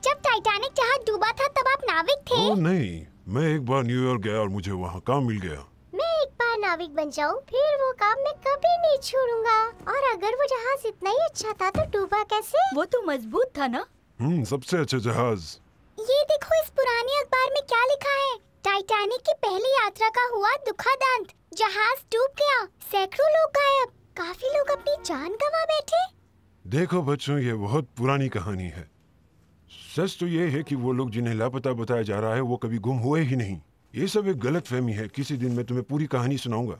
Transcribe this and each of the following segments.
जब टाइटैनिक जहाज डूबा था तब आप नाविक थे? ओह नहीं, मैं एक बार न्यूयॉर्क गया और मुझे वहाँ काम मिल गया। मैं एक बार नाविक बन जाऊँ, फिर वो काम मैं कभी नहीं छोड़ूंगा। और अगर वो जहाज इतना ही अच्छा था तो डूबा कैसे? वो तो मजबूत था ना। सबसे अच्छा जहाज। ये देखो इस पुराने अखबार में क्या लिखा है। टाइटैनिक की पहली यात्रा का हुआ दुखद अंत, जहाज डूब गया, सैकड़ों लोग गायब, काफी लोग अपनी जान गंवा बैठे। देखो बच्चों, ये बहुत पुरानी कहानी है। सच तो ये है कि वो लोग जिन्हें लापता बताया जा रहा है वो कभी गुम हुए ही नहीं। ये सब एक गलत फहमी है। किसी दिन मैं तुम्हें पूरी कहानी सुनाऊंगा।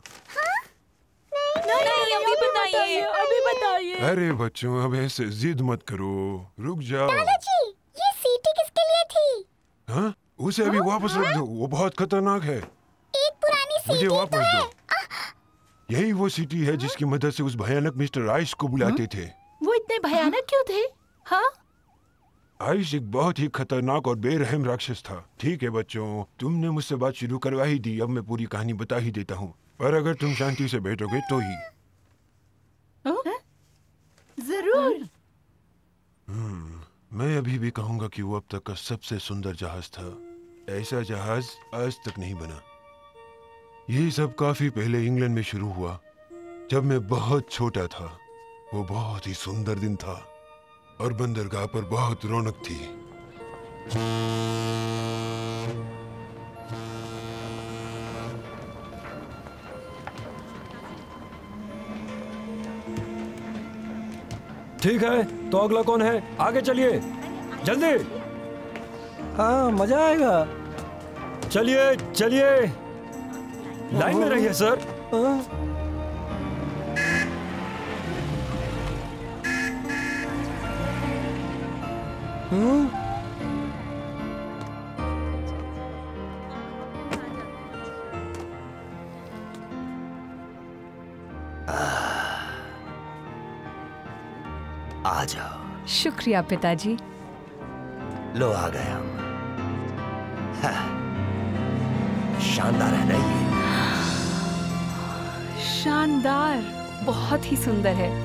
नहीं, अभी बताइए। अरे बच्चों, अब ऐसे जिद मत करो, रुक जाओ। दादाजी, ये सीटी किसके लिए थी? हाँ, उसे अभी वापस रख दो, वो बहुत खतरनाक है। एक पुरानी सीटी मुझे वापस तो है। दो। यही वो सीटी है जिसकी मदद से उस भयानक मिस्टर आइस को बुलाते थे। वो इतने भयानक क्यों थे? हाँ? आइस एक बहुत ही खतरनाक और बेरहम राक्षस था। ठीक है बच्चों, तुमने मुझसे बात शुरू करवा ही दी, अब मैं पूरी कहानी बता ही देता हूँ, पर अगर तुम शांति से बैठोगे तो ही। जरूर। मैं अभी भी कहूंगा कि वो अब तक का सबसे सुंदर जहाज था। ऐसा जहाज आज तक नहीं बना। ये सब काफी पहले इंग्लैंड में शुरू हुआ, जब मैं बहुत छोटा था। वो बहुत ही सुंदर दिन था और बंदरगाह पर बहुत रौनक थी। ठीक है, तो अगला कौन है? आगे चलिए, जल्दी। हाँ, मजा आएगा। चलिए चलिए, लाइन में रहिए सर। आ जाओ। शुक्रिया पिताजी। लो आ गए हम। शानदार है ना ये? शानदार, बहुत ही सुंदर है।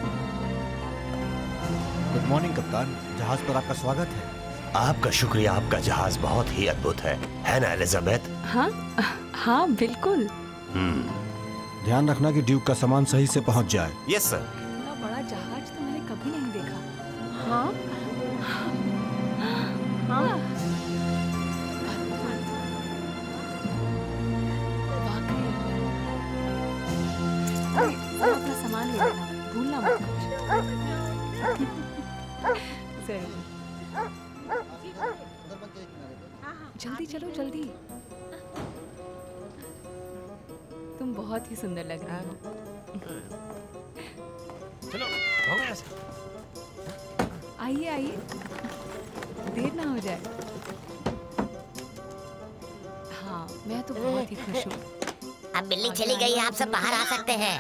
गुड मॉर्निंग कप्तान, जहाज पर आपका स्वागत है। आपका शुक्रिया, आपका जहाज बहुत ही अद्भुत है ना एलिजाबेथ? हाँ हाँ बिल्कुल। ध्यान रखना कि ड्यूक का सामान सही से पहुंच जाए। Yes sir. इतना बड़ा जहाज तो मैंने कभी नहीं देखा। हाँ हाँ, अपना सामान ले लेना, भूलना मत। जल्दी चलो जल्दी। तुम बहुत ही सुंदर लग रही हो। चलो आइए आइए, देर ना हो जाए। हाँ, मैं तो बहुत ही खुश हूँ। अब बिल्ली चली गई, आप सब बाहर आ सकते हैं।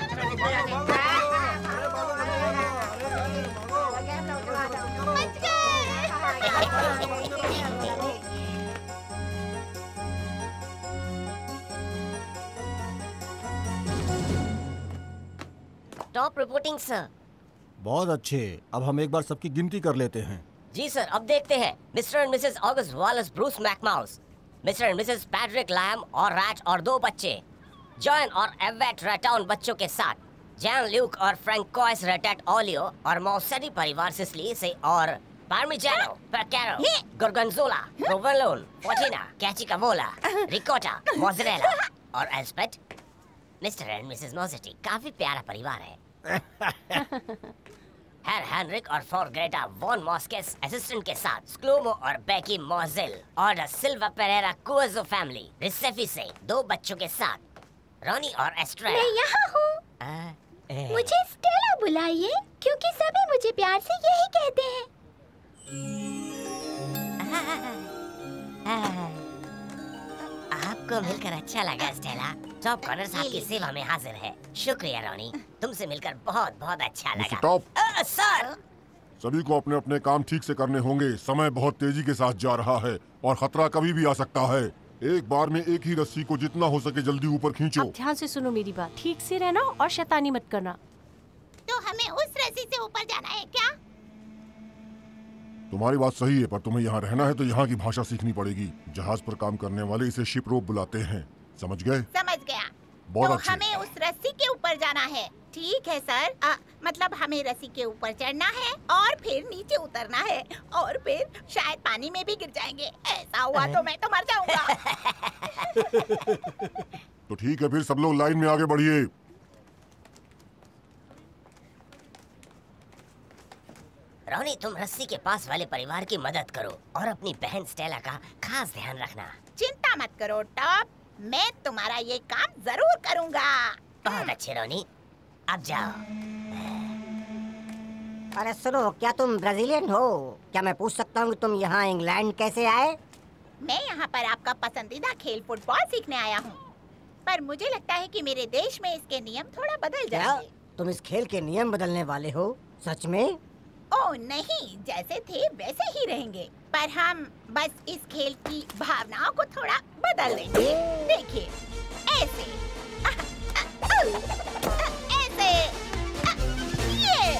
Top reporting sir. बहुत अच्छे, अब हम एक बार सबकी गिनती कर लेते हैं। जी सर, अब देखते हैं। Mister and missus August Wallace Bruce McMouse, mister and missus Patrick Lam और रैट और 2 बच्चे, जॉन और एवेट रैटाउन बच्चों के साथ, जैन ल्यूक और फ्रैंकोइस रैटेट ओलियो और मौसरी परिवार सिसिली से, और Parmigiano, Pecaro, Gorgonzola, Provolone, Fortina, Caciocavallo, Ricotta, Mozzarella और Aspet. Mister and missus Mosetti, काफी प्यारा परिवार है। हेर हेनरिक और Frau Greta von Moskes assistant के साथ, स्क्लूमो और बेकी मोजिल और da Silva Pereira Cuozzo family रिसेफी से 2 बच्चों के साथ, रोनी और एस्ट्रेला। मैं यहाँ हूँ। मुझे स्टेला बुलाइए, क्योंकि सभी मुझे प्यार से यही कहते हैं। आपको मिलकर अच्छा लगा स्टेला। टॉप कॉर्नर्स आपकी सेवा में हाजिर है। शुक्रिया रोनी, तुमसे मिलकर बहुत बहुत अच्छा लगा। टॉप, सर, सभी को अपने अपने काम ठीक से करने होंगे। समय बहुत तेजी के साथ जा रहा है और खतरा कभी भी आ सकता है। एक बार में एक ही रस्सी को जितना हो सके जल्दी ऊपर खींचो। अब ध्यान से सुनो मेरी बात, ठीक से रहना और शैतानी मत करना। तो हमें उस रस्सी से ऊपर जाना है क्या? तुम्हारी बात सही है, पर तुम्हें यहाँ रहना है तो यहाँ की भाषा सीखनी पड़ेगी। जहाज पर काम करने वाले इसे शिप रोप बुलाते हैं, समझ गए? समझ गया। बहुत तो अच्छे। हमें उस रस्सी के ऊपर जाना है। ठीक है सर। मतलब हमें रस्सी के ऊपर चढ़ना है और फिर नीचे उतरना है और फिर शायद पानी में भी गिर जाएंगे। ऐसा हुआ तो मैं तो मर जाऊंगा। तो ठीक है, फिर सब लोग लाइन में आगे बढ़िए। रोनी, तुम रस्सी के पास वाले परिवार की मदद करो और अपनी बहन स्टेला का खास ध्यान रखना। चिंता मत करो टॉप, मैं तुम्हारा ये काम जरूर करूंगा। बहुत अच्छे रोनी, अब जाओ। अरे सुनो, क्या तुम ब्राजीलियन हो? क्या मैं पूछ सकता हूँ कि तुम यहाँ इंग्लैंड कैसे आए? मैं यहाँ पर आपका पसंदीदा खेल फुटबॉल सीखने आया हूँ, पर मुझे लगता है कि मेरे देश में इसके नियम थोड़ा बदल जाएंगे। तुम इस खेल के नियम बदलने वाले हो? सच में? ओह नहीं, जैसे थे वैसे ही रहेंगे, पर हम बस इस खेल की भावनाओं को थोड़ा बदल देंगे। देखिए, ऐसे ऐसे ये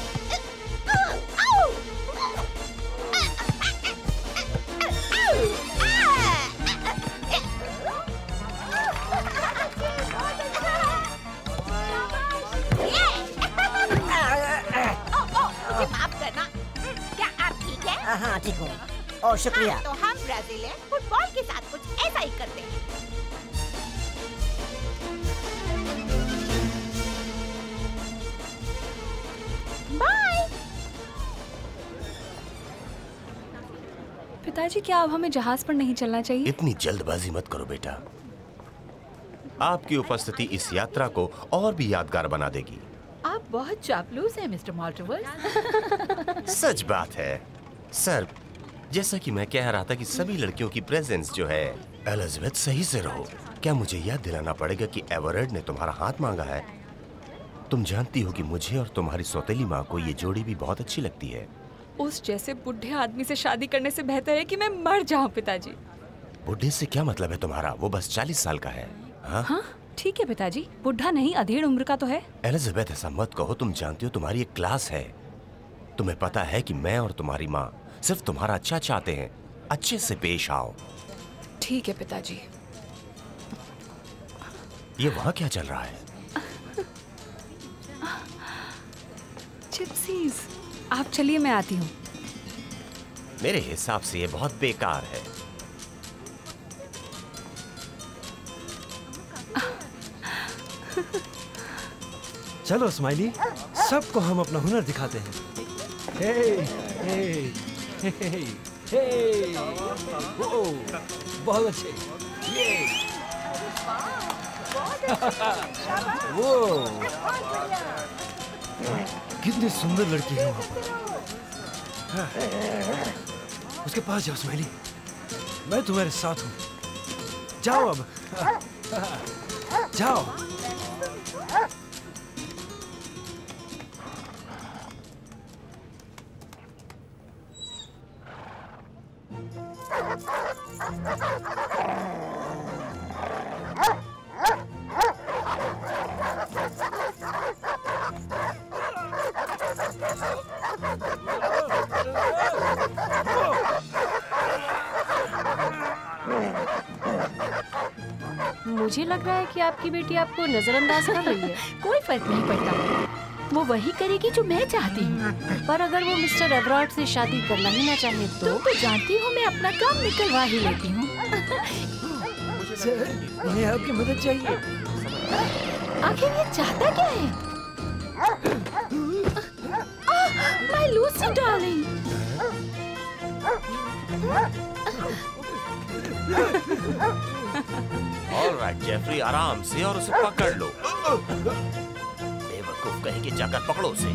माफ करना। क्या आप ठीक है? हाँ ठीक हूँ। ओह शुक्रिया। तो हम ब्राजीलियन फुटबॉल के साथ कुछ ऐसा ही करते हैं। बाय। पिताजी, क्या अब हमें जहाज पर नहीं चलना चाहिए? इतनी जल्दबाजी मत करो बेटा। आपकी उपस्थिति इस यात्रा को और भी यादगार बना देगी। आप बहुत चापलूस हैं मिस्टर मॉल्टिवर्स। सच बात है सर। जैसा कि मैं कह रहा था कि सभी लड़कियों की प्रेजेंस जो है। एलिजाबेथ, सही से रहो। क्या मुझे याद दिलाना पड़ेगा कि एवरेड ने तुम्हारा हाथ मांगा है? तुम जानती हो कि मुझे और तुम्हारी सौतेली माँ को ये जोड़ी भी बहुत अच्छी लगती है। उस जैसे बुढ़े आदमी से शादी करने से बेहतर है कि मैं मर जाऊं पिताजी। बुढ़े से क्या मतलब है तुम्हारा? वो बस 40 साल का है। हाँ ठीक है पिताजी, बुढ़ा नहीं, अधेड़ उम्र का तो है। एलिजाबेथ, ऐसा मत कहो। तुम जानती हो तुम्हारी एक क्लास है। तुम्हें पता है कि मैं और तुम्हारी माँ सिर्फ तुम्हारा अच्छा चाहते हैं। अच्छे से पेश आओ। ठीक है पिताजी। ये वहाँ क्या चल रहा है? जिप्सीज। आप चलिए, मैं आती हूँ। मेरे हिसाब से ये बहुत बेकार है। चलो स्माइली, सबको हम अपना हुनर दिखाते हैं। हे, हे, हे, हे, हे, ओ, बहुत अच्छे। ये, वो, कितनी सुंदर लड़की है वहाँ पर। हाँ, उसके पास जाओ स्माइली, मैं तुम्हारे साथ हूँ। जाओ अब, जाओ। मुझे लग रहा है कि आपकी बेटी आपको नजरअंदाज कर रही है। कोई फर्क नहीं पड़ता, वो वही करेगी जो मैं चाहती हूँ। पर अगर वो मिस्टर एवरॉड से शादी करना ही ना चाहे तो? तुम तो जानती हो मैं अपना काम निकलवा ही लेती हूँ। मुझे आपकी मदद चाहिए। आखिर ये चाहता क्या है? My Lucy darling. Alright Jeffrey, आराम से और उसे पकड़ लो। बेवकूफ कहेंगे, जाकर पकड़ो उसे।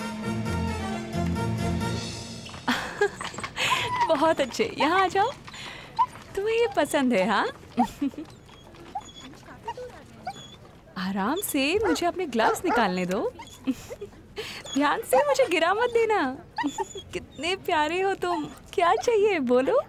बहुत अच्छे, यहाँ आ जाओ। तुम्हें ये पसंद है? हाँ आराम से, मुझे अपने ग्लव्स निकालने दो। ध्यान से, मुझे गिरा मत देना। कितने प्यारे हो तुम। क्या चाहिए बोलो।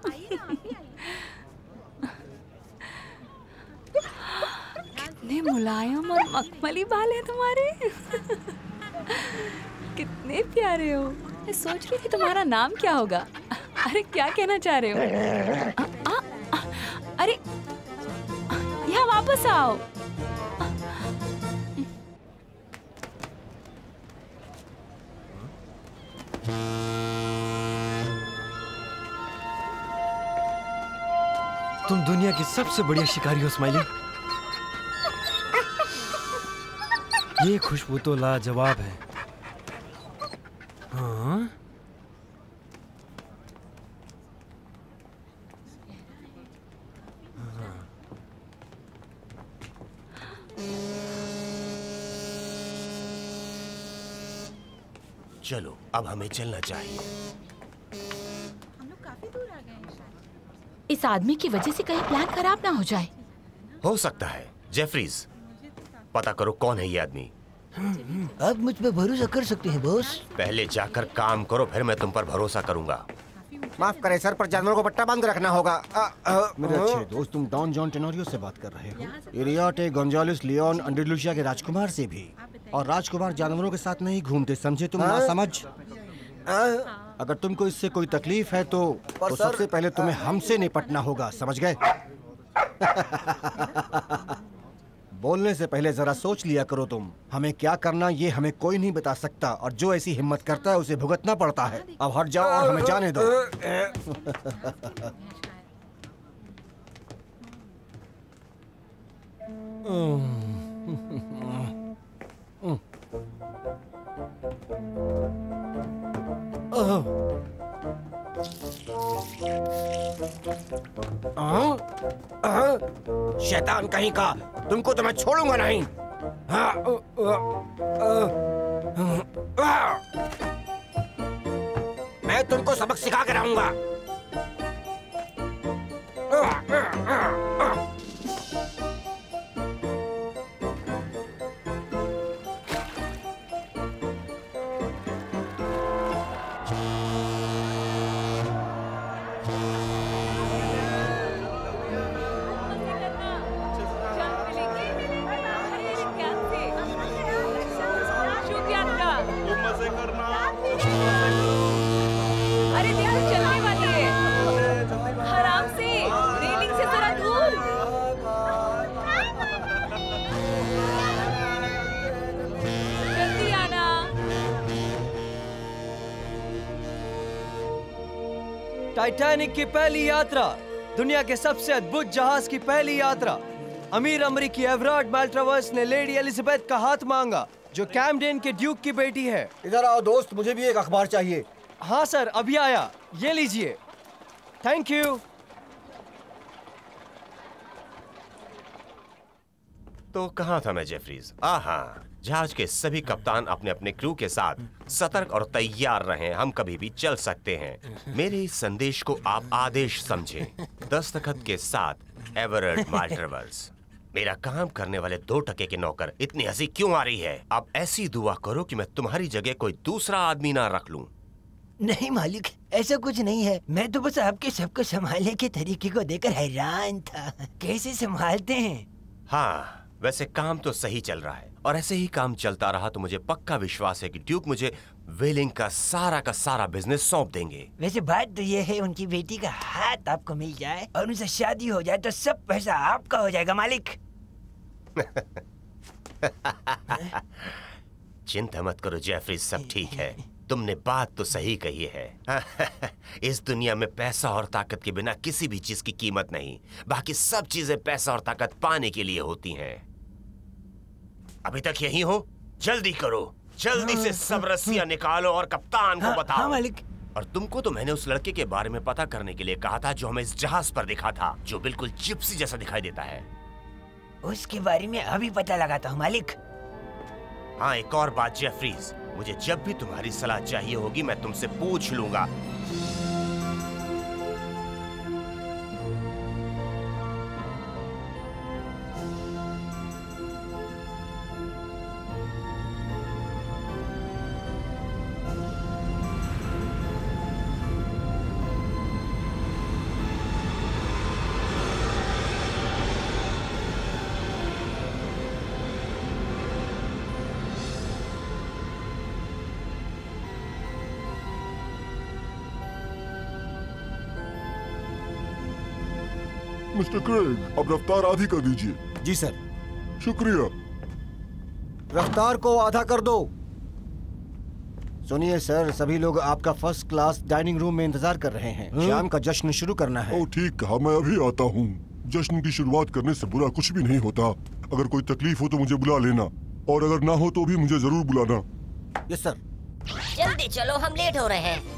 कितने मुलायम और मखमली बाल हैं तुम्हारे। कितने प्यारे हो। मैं सोच रही थी तुम्हारा नाम क्या होगा। अरे क्या कहना चाह रहे हो? अरे यहाँ वापस आओ। तुम दुनिया की सबसे बढ़िया शिकारी हो स्माइली। ये खुशबू तो लाजवाब है। हाँ? चलो अब हमें चलना चाहिए। हम लोग काफी दूर आ गए हैं शायद। इस आदमी की वजह से कहीं प्लान खराब ना हो जाए। हो सकता है। जेफरीज, पता करो कौन है ये आदमी। आप मुझ पर भरोसा कर सकते हैं बॉस। पहले जाकर काम करो, फिर मैं तुम पर भरोसा करूंगा। माफ करें सर, पर जानवरों को पट्टा बांध रखना होगा। मेरे अच्छे दोस्त, तुम डॉन जॉन टेनोरियो से बात कर रहे हो? इरियाटे गोंजालेस लियोन अंडरलुसिया के राजकुमार से भी। और राजकुमार जानवरों के साथ नहीं घूमते, समझे तुम? ना समझ। अगर तुमको इससे कोई तकलीफ है तो सबसे पहले तुम्हें हमसे निपटना होगा, समझ गए? बोलने से पहले जरा सोच लिया करो तुम। हमें क्या करना ये हमें कोई नहीं बता सकता, और जो ऐसी हिम्मत करता है उसे भुगतना पड़ता है। अब हट जाओ और हमें जाने दो। शैतान कहीं का, तुमको तो मैं छोड़ूंगा नहीं। मैं तुमको सबक सिखा कर आऊंगा। अरे ध्यान, चलने वाली है। आराम से, रेलिंग से जरा दूर। जल्दी आना। टाइटैनिक की पहली यात्रा, दुनिया के सबसे अद्भुत जहाज की पहली यात्रा। अमीर अमरीकी एवरार्ड माल्ट्रावर्स ने लेडी एलिजाबेथ का हाथ मांगा, जो कैमडेन के ड्यूक की बेटी है। इधर आओ दोस्त, मुझे भी एक अखबार चाहिए। हाँ सर, अभी आया। ये लीजिए। Thank you. तो कहाँ था मैं जेफरीज? जहाज के सभी कप्तान अपने अपने क्रू के साथ सतर्क और तैयार रहें, हम कभी भी चल सकते हैं। मेरे इस संदेश को आप आदेश समझें। दस्तखत के साथ एवरार्ड माल्ट्रावर्स। मेरा काम करने वाले 2 टके के नौकर। इतनी हंसी क्यों आ रही है? अब ऐसी दुआ करो कि मैं तुम्हारी जगह कोई दूसरा आदमी ना रख लूं। नहीं मालिक, ऐसा कुछ नहीं है। मैं तो बस आपके सबको संभालने के तरीके को देखकर हैरान था। कैसे संभालते हैं? हाँ, वैसे काम तो सही चल रहा है, और ऐसे ही काम चलता रहा तो मुझे पक्का विश्वास है कि ड्यूक मुझे व्हेलिंग का सारा बिजनेस सौंप देंगे। वैसे बात तो ये है, उनकी बेटी का हाथ आपको मिल जाए और उनसे शादी हो जाए तो सब पैसा आपका हो जाएगा मालिक। चिंता मत करो जेफरीज, सब ठीक है। तुमने बात तो सही कही है। इस दुनिया में पैसा और ताकत के बिना किसी भी चीज की कीमत नहीं। बाकी सब चीजें पैसा और ताकत पाने के लिए होती हैं। अभी तक यही हो? जल्दी करो, जल्दी से सब रस्सियां निकालो और कप्तान को बताओ। हाँ मालिक। और तुमको तो मैंने उस लड़के के बारे में पता करने के लिए कहा था जो हमें इस जहाज पर दिखा था, जो बिल्कुल जिप्सी जैसा दिखाई देता है। उसके बारे में अभी पता लगाता हूँ मालिक। हाँ, एक और बात जेफरीज, मुझे जब भी तुम्हारी सलाह चाहिए होगी मैं तुमसे पूछ लूंगा। मिस्टर क्रेग, अब रफ्तार आधी कर दीजिए। जी सर। शुक्रिया। रफ्तार को आधा कर दो। सुनिए सर, सभी लोग आपका फर्स्ट क्लास डाइनिंग रूम में इंतजार कर रहे हैं। शाम का जश्न शुरू करना है। ओ ठीक कहा, मैं अभी आता हूँ। जश्न की शुरुआत करने से बुरा कुछ भी नहीं होता। अगर कोई तकलीफ हो तो मुझे बुला लेना, और अगर ना हो तो भी मुझे जरूर बुलाना। Yes sir. जल्दी चलो, हम लेट हो रहे हैं।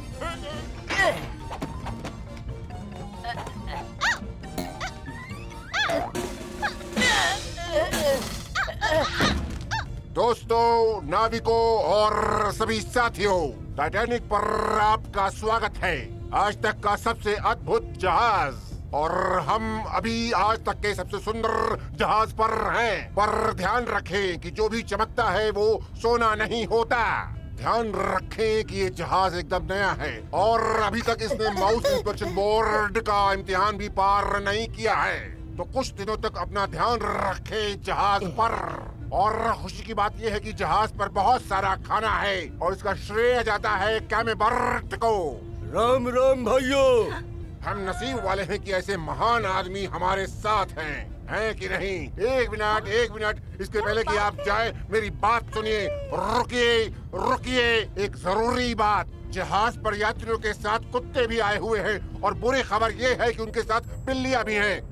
दोस्तों, नाविकों और सभी साथियों, टाइटैनिक पर आपका स्वागत है। आज तक का सबसे अद्भुत जहाज, और हम अभी आज तक के सबसे सुंदर जहाज पर हैं। पर ध्यान रखें कि जो भी चमकता है वो सोना नहीं होता। ध्यान रखें कि ये जहाज एकदम नया है और अभी तक इसने माउस इंस्पेक्शन बोर्ड का इम्तिहान भी पार नहीं किया है। तो कुछ दिनों तक अपना ध्यान रखें जहाज पर। और खुशी की बात यह है कि जहाज पर बहुत सारा खाना है और इसका श्रेय जाता है कैमेबर्ट को। राम राम भाइयों। हम नसीब वाले हैं कि ऐसे महान आदमी हमारे साथ हैं कि नहीं? एक मिनट, इसके पहले कि आप जाए मेरी बात सुनिए। रुकिए, एक जरूरी बात। जहाज पर यात्रियों के साथ कुत्ते भी आए हुए हैं, और बुरी खबर ये है कि उनके साथ बिल्लियां भी हैं।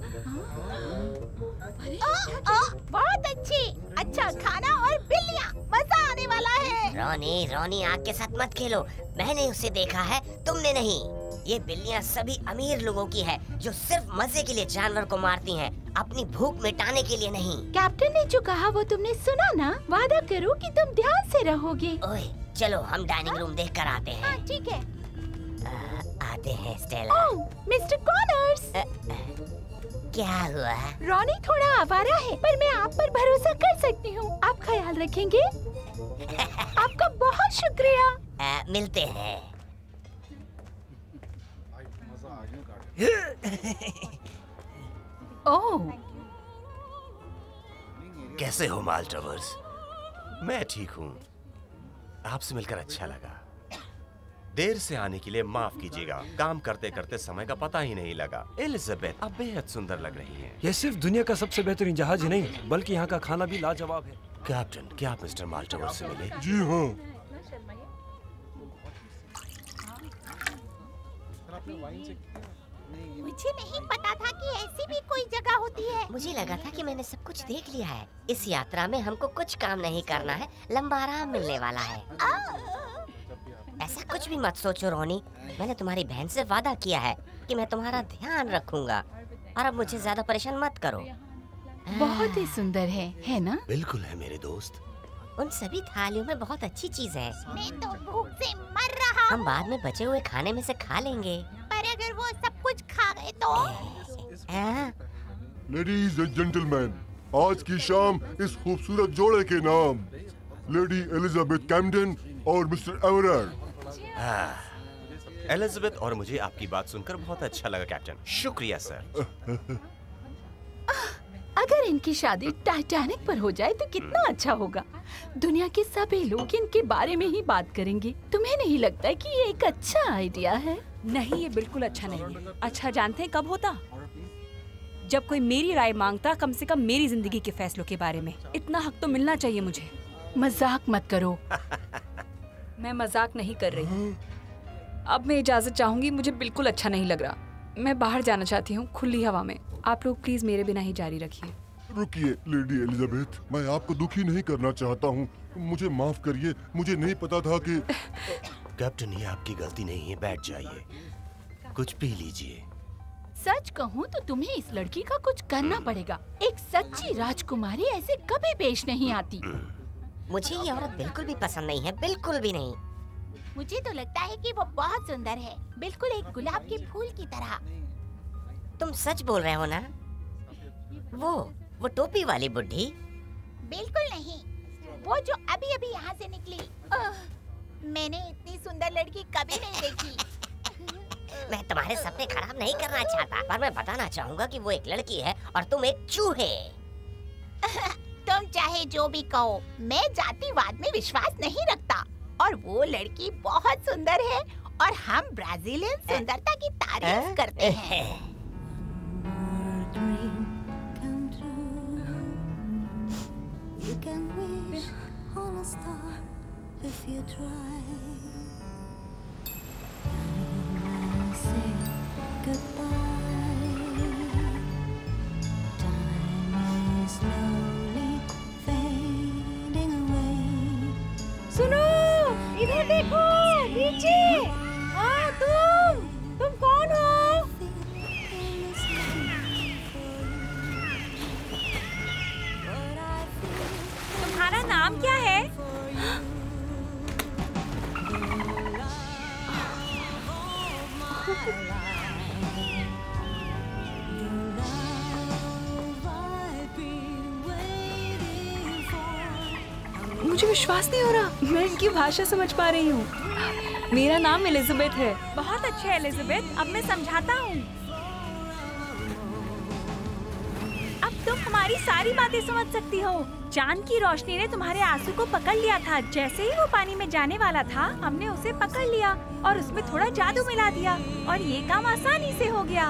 बहुत अच्छा खाना और बिल्लियाँ, मजा आने वाला है। रोनी आग के साथ मत खेलो। मैंने उसे देखा है, तुमने नहीं। ये बिल्लियाँ सभी अमीर लोगों की है, जो सिर्फ मजे के लिए जानवर को मारती हैं, अपनी भूख मिटाने के लिए नहीं। कैप्टन ने जो कहा वो तुमने सुना ना? वादा करो कि तुम ध्यान से रहोगे। ओए, चलो हम डाइनिंग रूम देख कर आते हैं। ठीक है। आते हैं स्टेला। Mister corners. क्या हुआ? रोनी थोड़ा आवारा है, पर मैं आप पर भरोसा कर सकती हूँ। आप ख्याल रखेंगे? आपका बहुत शुक्रिया। मिलते हैं। ओह, कैसे हो माल्टवर्स? मैं ठीक हूँ। आपसे मिलकर अच्छा लगा। देर से आने के लिए माफ कीजिएगा। काम करते करते समय का पता ही नहीं लगा। एलिजाबेथ अब बेहद सुंदर लग रही हैं। यह सिर्फ दुनिया का सबसे बेहतरीन जहाज ही नहीं, बल्कि यहाँ का खाना भी लाजवाब है। कैप्टन, क्या आप मिस्टर माल्टवर्स से मिले? जी हाँ। मुझे नहीं पता था कि ऐसी भी कोई जगह होती है। मुझे लगा था कि मैंने सब कुछ देख लिया है। इस यात्रा में हमको कुछ काम नहीं करना है, लंबा आराम मिलने वाला है। ऐसा कुछ भी मत सोचो रोनी। मैंने तुम्हारी बहन से वादा किया है कि मैं तुम्हारा ध्यान रखूंगा, और अब मुझे ज्यादा परेशान मत करो। बहुत ही सुंदर है ना? बिल्कुल है मेरे दोस्त। उन सभी थालियों में बहुत अच्छी चीज है। मैं तो भूख से मर रहा। हम बाद में बचे हुए खाने में से खा लेंगे। पर अगर वो सब कुछ खा गए तो? लेडीज एंड जेंटलमैन, आज की शाम इस खूबसूरत जोड़े के नाम, लेडी एलिजाबेथ कैमडन और मिस्टर एवरेट। एलिजाबेथ, और मुझे आपकी बात सुनकर बहुत अच्छा लगा कैप्टन। शुक्रिया सर। अगर इनकी शादी टाइटैनिक पर हो जाए तो कितना अच्छा होगा। दुनिया के सभी लोग इनके बारे में ही बात करेंगे। तुम्हें नहीं लगता कि ये एक अच्छा आइडिया है? नहीं, ये बिल्कुल अच्छा नहीं है। अच्छा जानते हैं कब होता? जब कोई मेरी राय मांगता, कम से कम मेरी जिंदगी के फैसलों के बारे में। इतना हक तो मिलना चाहिए मुझे। मजाक मत करो। मैं मजाक नहीं कर रही। अब मैं इजाजत चाहूंगी, मुझे बिल्कुल अच्छा नहीं लग रहा। मैं बाहर जाना चाहती हूँ, खुली हवा में। आप लोग प्लीज मेरे बिना ही जारी रखिए। रुकिए लेडी एलिजाबेथ, मैं आपको दुखी नहीं करना चाहता हूँ। मुझे माफ करिए, मुझे नहीं पता था कि। कैप्टन, ये आपकी गलती नहीं है, बैठ जाइए, कुछ पी लीजिए। सच कहूँ तो तुम्हें इस लड़की का कुछ करना पड़ेगा। एक सच्ची राजकुमारी ऐसे कभी पेश नहीं आती। मुझे ये औरत बिल्कुल भी पसंद नहीं है, बिल्कुल भी नहीं। मुझे तो लगता है कि वो बहुत सुंदर है, बिल्कुल एक गुलाब के फूल की तरह। तुम सच बोल रहे हो ना? वो टोपी वाली बुड्ढी? बिल्कुल नहीं, वो जो अभी अभी यहाँ से निकली। मैंने इतनी सुंदर लड़की कभी नहीं देखी। मैं तुम्हारे सपने खराब नहीं करना चाहता, पर मैं बताना चाहूँगा कि वो एक लड़की है और तुम एक चूहे। तुम चाहे जो भी कहो, मैं जातिवाद में विश्वास नहीं रखता, और वो लड़की बहुत सुंदर है, और हम ब्राजीलियन सुंदरता की तारीफ करते हैं। can wish on a star if you try. Time I say goodbye. Time is slowly fading away. सुनो, इधर देखो, नीचे। हाँ, तुम कौन हो? तुम्हारा नाम क्या है? मुझे विश्वास नहीं हो रहा, मैं इनकी भाषा समझ पा रही हूँ। मेरा नाम एलिजाबेथ है। बहुत अच्छा एलिजाबेथ, अब मैं समझाता हूँ। अब तुम हमारी सारी बातें समझ सकती हो। चांद की रोशनी ने तुम्हारे आंसू को पकड़ लिया था। जैसे ही वो पानी में जाने वाला था, हमने उसे पकड़ लिया और उसमें थोड़ा जादू मिला दिया और ये काम आसानी से हो गया।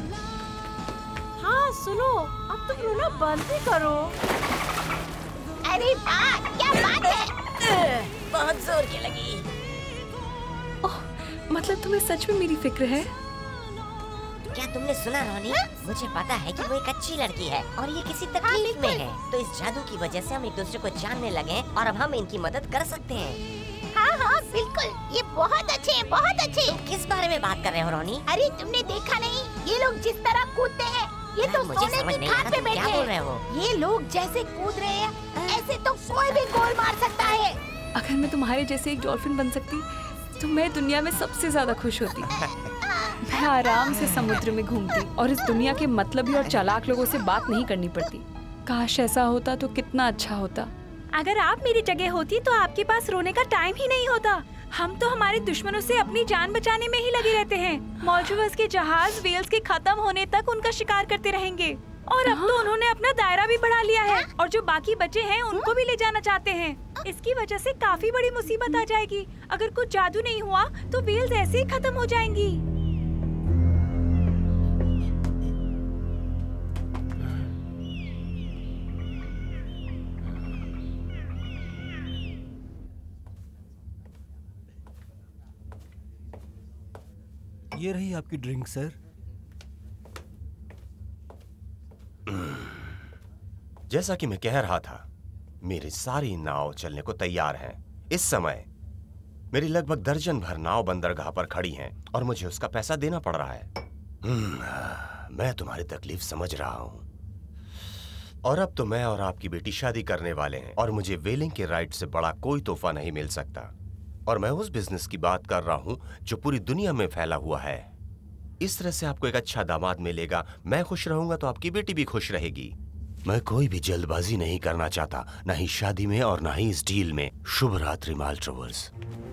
हाँ सुनो, अब तुम रोना बंद ही करो। अरे वाह, क्या बात है? बहुत जोर की लगी। ओह, मतलब तुम्हें सच में मेरी फिक्र है? क्या तुमने सुना रोनी? मुझे पता है कि वो एक अच्छी लड़की है और ये किसी तकलीफ में है। तो इस जादू की वजह से हम एक दूसरे को जानने लगे और अब हम इनकी मदद कर सकते हैं। हाँ हाँ बिल्कुल, ये बहुत अच्छे हैं, बहुत अच्छे। तुम किस बारे में बात कर रहे हो रोनी? अरे तुमने देखा नहीं, ये लोग जिस तरह कूदते हैं, ये तो सोने की खाट पे बैठे हैं। क्या बोल रहे हो? ये लोग जैसे कूद रहे हैं, ऐसे तो कोई भी गोल मार सकता है। अगर मैं तुम्हारे जैसे एक डॉल्फिन बन सकती तो मैं दुनिया में सबसे ज्यादा खुश होती। मैं आराम से समुद्र में घूमती और इस दुनिया के मतलबी और चालाक लोगों से बात नहीं करनी पड़ती। काश ऐसा होता तो कितना अच्छा होता। अगर आप मेरी जगह होती तो आपके पास रोने का टाइम ही नहीं होता। हम तो हमारे दुश्मनों से अपनी जान बचाने में ही लगे रहते हैं। मॉल्चुवस के जहाज वेल्स के खत्म होने तक उनका शिकार करते रहेंगे और अब तो उन्होंने अपना दायरा भी बढ़ा लिया है और जो बाकी बचे हैं उनको भी ले जाना चाहते हैं। इसकी वजह से काफी बड़ी मुसीबत आ जाएगी। अगर कुछ जादू नहीं हुआ तो वेल्स ऐसे ही खत्म हो जाएंगी। ये रही आपकी ड्रिंक सर। जैसा कि मैं कह रहा था, मेरी सारी नाव चलने को तैयार हैं। इस समय मेरी लगभग दर्जन भर नाव बंदरगाह पर खड़ी हैं और मुझे उसका पैसा देना पड़ रहा है। मैं तुम्हारी तकलीफ समझ रहा हूं। और अब तो मैं और आपकी बेटी शादी करने वाले हैं और मुझे वेलिंग के राइट से बड़ा कोई तोहफा नहीं मिल सकता। और मैं उस बिजनेस की बात कर रहा हूं जो पूरी दुनिया में फैला हुआ है। इस तरह से आपको एक अच्छा दामाद मिलेगा। मैं खुश रहूंगा तो आपकी बेटी भी खुश रहेगी। मैं कोई भी जल्दबाजी नहीं करना चाहता, ना ही शादी में और ना ही इस डील में। शुभ रात्रि माल्ट्रोवर्स।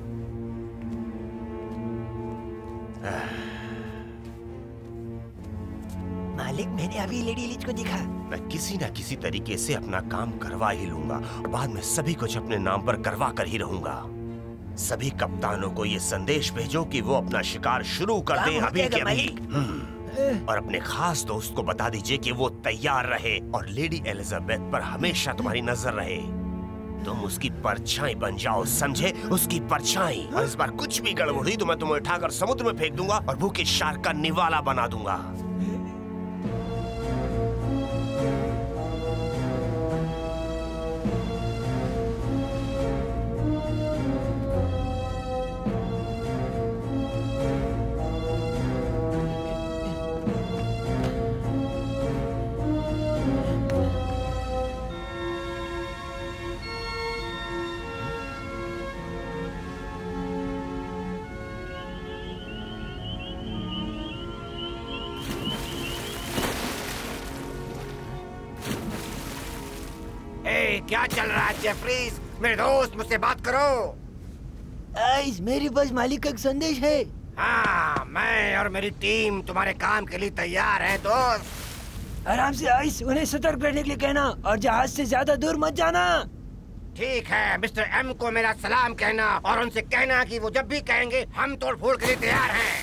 मालिक, मैंने अभी लेडी लिच को दिखा। मैं किसी न किसी तरीके से अपना काम करवा ही लूंगा। बाद में सभी कुछ अपने नाम पर करवा कर ही रहूंगा। सभी कप्तानों को ये संदेश भेजो कि वो अपना शिकार शुरू कर दें अभी के अभी। और अपने खास दोस्त को बता दीजिए कि वो तैयार रहे और लेडी एलिजाबेथ पर हमेशा तुम्हारी नजर रहे। तुम उसकी परछाई बन जाओ, समझे? उसकी परछाई। और इस बार कुछ भी गड़बड़ हुई तो मैं तुम्हें उठाकर समुद्र में फेंक दूंगा और भूखे शार्क का निवाला बना दूंगा। क्या चल रहा है जेफरीज? मेरे दोस्त, मुझसे बात करो। आइस, मेरे पास मालिक का एक संदेश है। हाँ, मैं और मेरी टीम तुम्हारे काम के लिए तैयार है दोस्त। आराम से आइस, उन्हें सतर्क रहने के लिए कहना और जहाज से ज्यादा दूर मत जाना। ठीक है, मिस्टर एम को मेरा सलाम कहना और उनसे कहना कि वो जब भी कहेंगे हम तोड़ फोड़ के लिए तैयार हैं।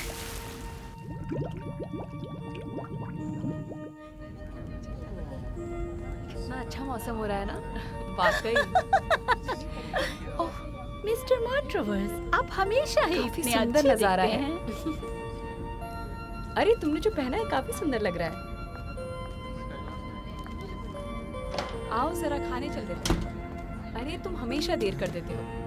अच्छा मौसम हो रहा है ना? वाकई। ओह, मिस्टर माल्ट्रावर्स, आप हमेशा ही काफी इतने सुंदर अच्छे नजारा दिखते है। हैं। अरे तुमने जो पहना है काफी सुंदर लग रहा है। आओ जरा खाने चल देते हैं। अरे तुम हमेशा देर कर देते हो।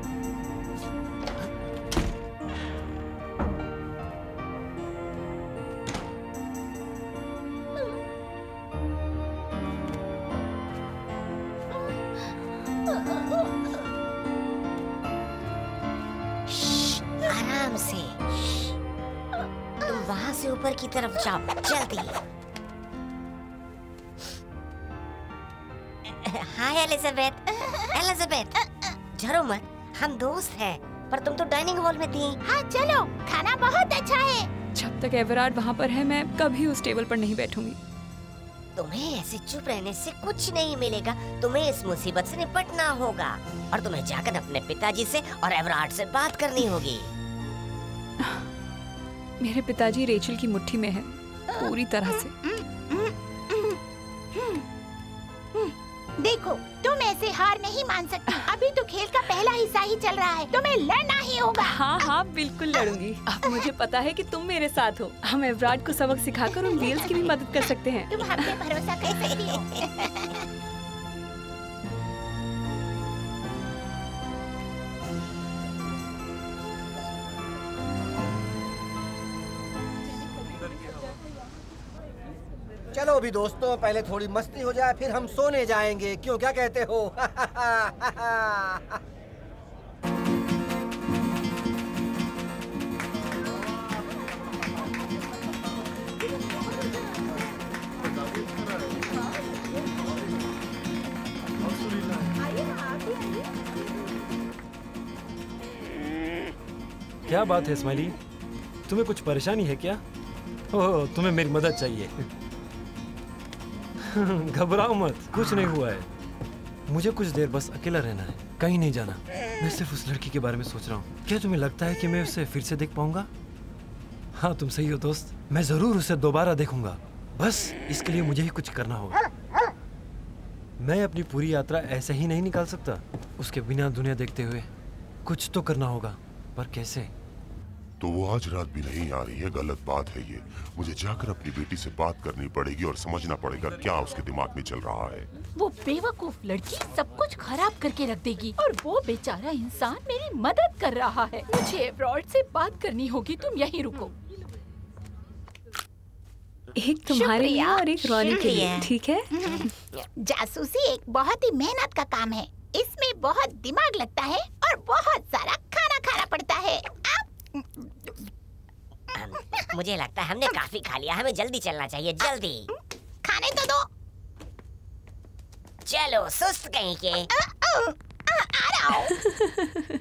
आराम से। तुम वहां से ऊपर की तरफ जाओ, जल्दी। हाय एलिजाबेथ। एलिजाबेथ, डरो मत, हम दोस्त हैं। पर तुम तो डाइनिंग हॉल में थी। हाँ चलो, खाना बहुत अच्छा है। जब तक एवरार्ड वहाँ पर है मैं कभी उस टेबल पर नहीं बैठूंगी। तुम्हें ऐसे चुप रहने से कुछ नहीं मिलेगा। तुम्हें इस मुसीबत से निपटना होगा और तुम्हें जाकर अपने पिताजी से और एवरार्ड से बात करनी होगी। मेरे पिताजी रेचल की मुट्ठी में है, पूरी तरह से। देखो, तुम ऐसे हार नहीं मान सकती। अभी तो खेल का पहला हिस्सा ही चल रहा है, तुम्हें लड़ना ही होगा। हाँ हाँ बिल्कुल लड़ूंगी। अब मुझे पता है कि तुम मेरे साथ हो। हम एवरार्ड को सबक सिखाकर उन व्हील्स की भी मदद कर सकते हैं। तुम हम पे भरोसा कर सकती हो। चलो अभी दोस्तों, पहले थोड़ी मस्ती हो जाए, फिर हम सोने जाएंगे। क्यों, क्या कहते हो? क्या बात है स्माइली, तुम्हें कुछ परेशानी है क्या? ओह, तुम्हें मेरी मदद चाहिए। घबराओ मत, कुछ नहीं हुआ है। मुझे कुछ देर बस अकेला रहना है, कहीं नहीं जाना। मैं सिर्फ उस लड़की के बारे में सोच रहा हूँ। क्या तुम्हें लगता है कि मैं उसे फिर से देख पाऊंगा? हाँ तुम सही हो दोस्त, मैं जरूर उसे दोबारा देखूंगा। बस इसके लिए मुझे ही कुछ करना होगा। मैं अपनी पूरी यात्रा ऐसे ही नहीं निकाल सकता। उसके बिना दुनिया देखते हुए कुछ तो करना होगा, पर कैसे? तो वो आज रात भी नहीं आ रही है, गलत बात है ये। मुझे जाकर अपनी बेटी से बात करनी पड़ेगी और समझना पड़ेगा क्या उसके दिमाग में चल रहा है। वो बेवकूफ लड़की सब कुछ खराब करके रख देगी और वो बेचारा इंसान मेरी मदद कर रहा है। मुझे एवरार्ड से बात करनी होगी, तुम यहीं रुको। एक तुम्हारे लिए और एक रॉनी के लिए, ठीक है? जासूसी एक बहुत ही मेहनत का काम है। इसमें बहुत दिमाग लगता है और बहुत सारा खाना खाना पड़ता है। मुझे लगता है हमने काफी खा लिया, हमें जल्दी चलना चाहिए। जल्दी खाने तो दो। चलो, सुस्त कहीं के। आ रहा हूँ।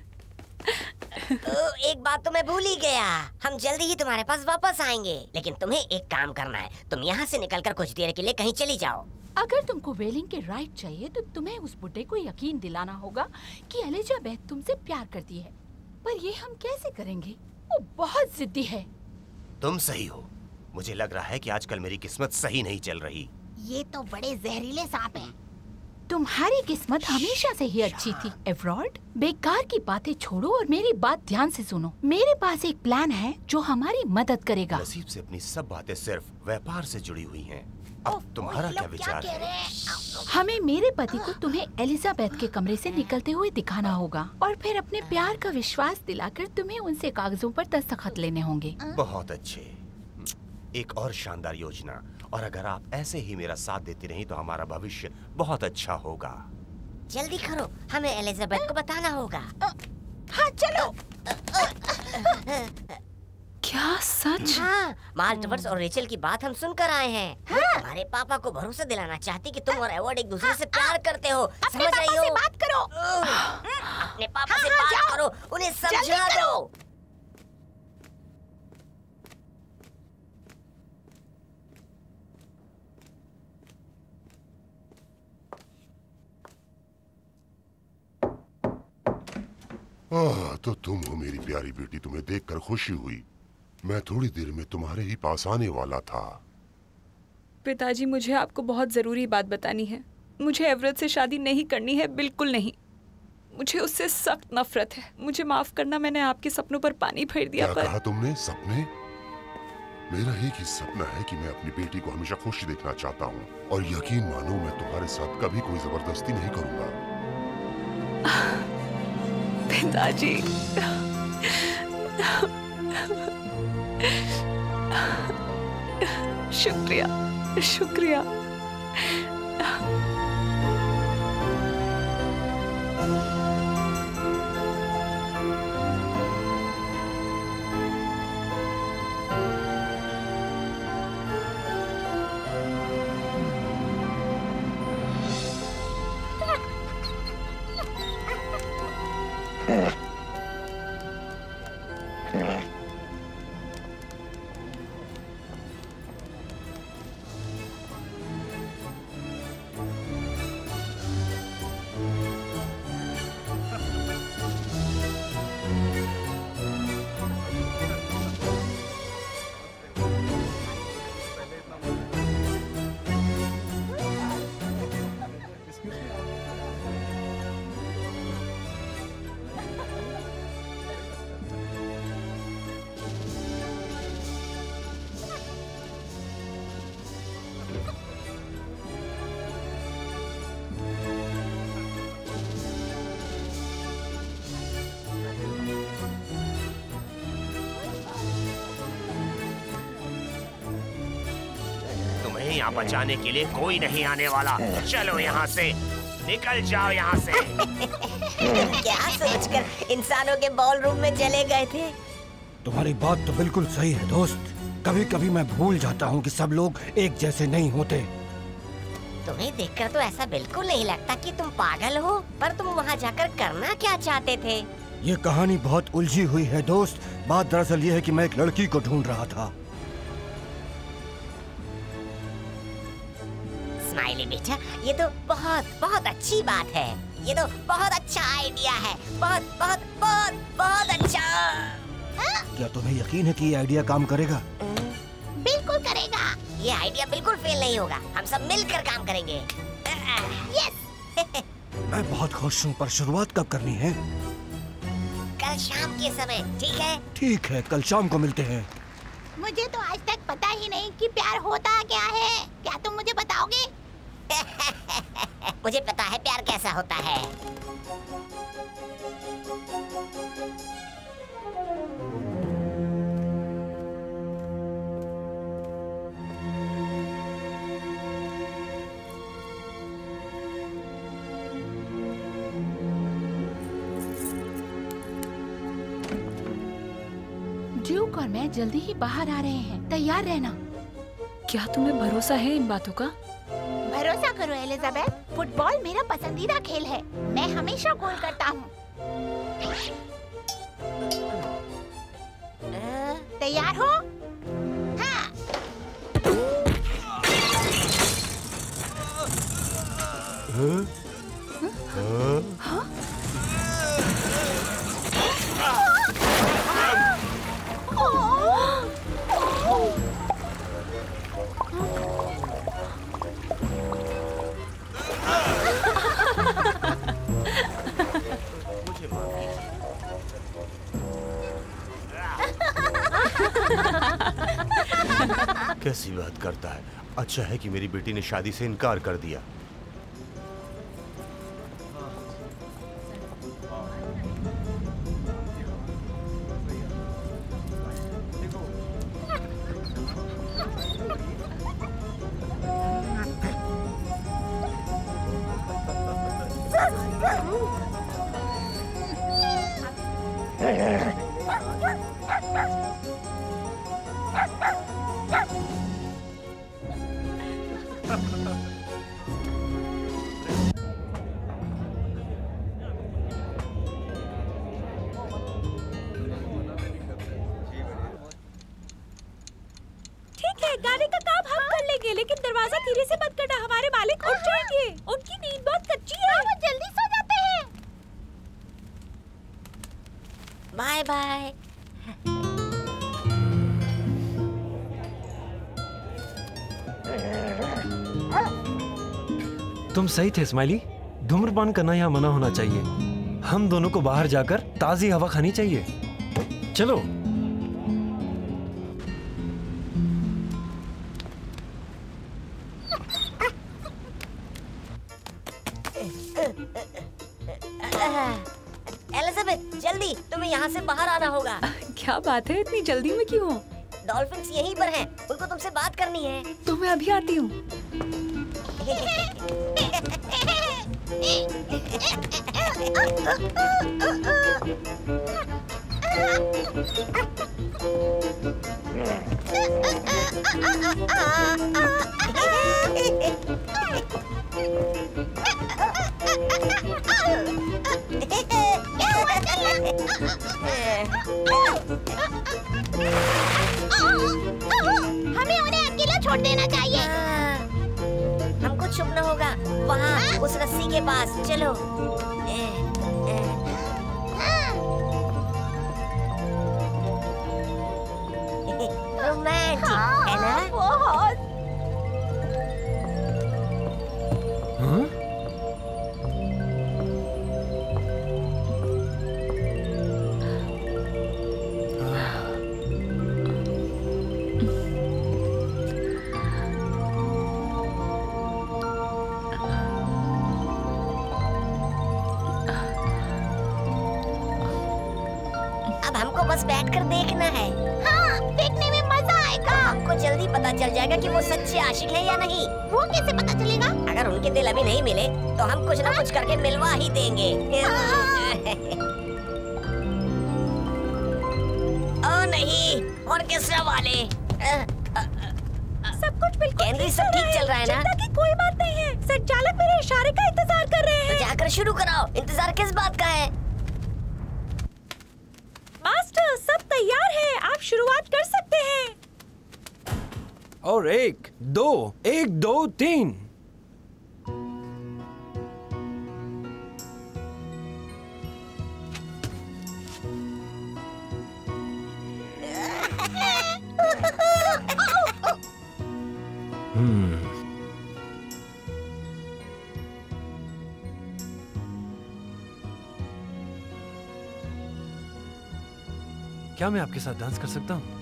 एक बात तो मैं भूल ही गया, हम जल्दी ही तुम्हारे पास वापस आएंगे। लेकिन तुम्हें एक काम करना है, तुम यहाँ से निकलकर कुछ देर के लिए कहीं चली जाओ। अगर तुमको वेलिंग के राइट चाहिए तो तुम्हें उस बुड्ढे को यकीन दिलाना होगा कि एलिजाबेथ तुमसे प्यार करती है। पर ये हम कैसे करेंगे? वो बहुत जिद्दी है। तुम सही हो, मुझे लग रहा है कि आजकल मेरी किस्मत सही नहीं चल रही। ये तो बड़े जहरीले सांप हैं। तुम्हारी किस्मत हमेशा से ही अच्छी थी एवरार्ड। बेकार की बातें छोड़ो और मेरी बात ध्यान से सुनो। मेरे पास एक प्लान है जो हमारी मदद करेगा। नसीब से अपनी सब बातें सिर्फ व्यापार से जुड़ी हुई हैं। अब तुम्हारा क्या विचार है? हमें मेरे पति को तुम्हें एलिजाबेथ के कमरे से निकलते हुए दिखाना होगा और फिर अपने प्यार का विश्वास दिलाकर तुम्हें उनसे कागजों पर दस्तखत लेने होंगे। बहुत अच्छे, एक और शानदार योजना। और अगर आप ऐसे ही मेरा साथ देती रही तो हमारा भविष्य बहुत अच्छा होगा। जल्दी करो, हमें एलिजाबेथ को बताना होगा। हाँ चलो। क्या सच? हाँ, माल्ट्रावर्स और रेचल की बात हम सुनकर आए हैं। मैं तुम्हारे पापा को भरोसा दिलाना चाहती कि तुम और एवॉर्ड एक दूसरे से प्यार करते हो। समझ रही हो? बात करो। अपने पापा से बात करो, उन्हें समझा दो। तो तुम हो मेरी प्यारी बेटी, तुम्हें देखकर खुशी हुई। मैं थोड़ी देर में तुम्हारे ही पास आने वाला था। पिताजी, मुझे आपको बहुत जरूरी बात बतानी है। मुझे एवरेट से शादी नहीं करनी है, बिल्कुल नहीं। मुझे उससे सख्त नफरत है। मुझे माफ करना, मैंने आपके सपनों पर पानी फेर दिया। क्या कहा तुमने? सपने? मेरा एक ही सपना है कि मैं अपनी बेटी को हमेशा खुश देखना चाहता हूँ, और यकीन मानो मैं तुम्हारे साथ कभी कोई जबरदस्ती नहीं करूँगा। पिताजी, शुक्रिया, शुक्रिया। यहाँ बचाने के लिए कोई नहीं आने वाला। चलो यहाँ से, निकल जाओ यहाँ से। क्या सोचकर इंसानों के बॉलरूम में चले गए थे? तुम्हारी बात तो बिल्कुल सही है दोस्त। कभी कभी मैं भूल जाता हूँ कि सब लोग एक जैसे नहीं होते। तुम्हें देखकर तो ऐसा बिल्कुल नहीं लगता कि तुम पागल हो, पर तुम वहाँ जाकर करना क्या चाहते थे? ये कहानी बहुत उलझी हुई है दोस्त। बात दरअसल ये है कि मैं एक लड़की को ढूंढ रहा था। स्माइली बेटा, ये तो बहुत बहुत अच्छी बात है। ये तो बहुत अच्छा आइडिया है। बहुत बहुत बहुत बहुत अच्छा। क्या तुम्हें यकीन है कि ये आइडिया काम करेगा? बिल्कुल करेगा। ये आइडिया बिल्कुल फेल नहीं होगा। हम सब मिलकर काम करेंगे। यस। मैं बहुत खुश हूँ, पर शुरुआत कब करनी है? कल शाम के समय, ठीक है? ठीक है, कल शाम को मिलते हैं। मुझे तो आज तक पता ही नहीं कि प्यार होता क्या है। क्या तुम मुझे बताओगे? मुझे पता है प्यार कैसा होता है। ड्यूक और मैं जल्दी ही बाहर आ रहे हैं, तैयार रहना। क्या तुम्हें भरोसा है इन बातों का? भरोसा करो एलिजाबेथ, फुटबॉल मेरा पसंदीदा खेल है। मैं हमेशा गोल करता हूँ। तैयार हो? हाँ। हाँ? कैसी बात करता है। अच्छा है कि मेरी बेटी ने शादी से इनकार कर दिया। गाड़ी का काम हम कर लेंगे, लेकिन दरवाजा धीरे से बंद करना, हमारे मालिक उठ जाएंगे। उनकी नींद बहुत कच्ची है। वो जल्दी सो जाते हैं। Bye bye. तुम सही थे स्माइली, धूम्रपान करना यहाँ मना होना चाहिए। हम दोनों को बाहर जाकर ताजी हवा खानी चाहिए। चलो। एलिजाबेथ, जल्दी तुम्हें यहाँ से बाहर आना होगा। क्या बात है, इतनी जल्दी में क्यों? डॉल्फिन्स यहीं पर हैं, उनको तुमसे बात करनी है। तो मैं अभी आती हूँ। हमें उन्हें अकेला छोड़ देना चाहिए। हमको छुपना होगा वहाँ उस रस्सी के पास। चलो। रोमांटिक है ना? बहुत। अब हमको बस बैठकर देखना है। हाँ, देखने में मजा आएगा। हमको जल्दी पता चल जाएगा कि वो सच्चे आशिक हैं या नहीं। वो कैसे पता चलेगा? अगर उनके दिल अभी नहीं मिले तो हम कुछ ना कुछ करके मिलवा ही देंगे। ओ नहीं, ऑर्केस्ट्रा वाले। सब कुछ बिल्कुल कैनरी, सब ठीक चल रहा है ना? चिंता की कोई बात नहीं है। संचालक मेरे इशारे का इंतजार कर रहे हैं। तो जाकर शुरू कराओ। इंतजार किस बात का है? मास्टर, सब तैयार है, आप शुरुआत कर सकते हैं। और 1 2 1 2 3। क्या मैं आपके साथ डांस कर सकता हूँ?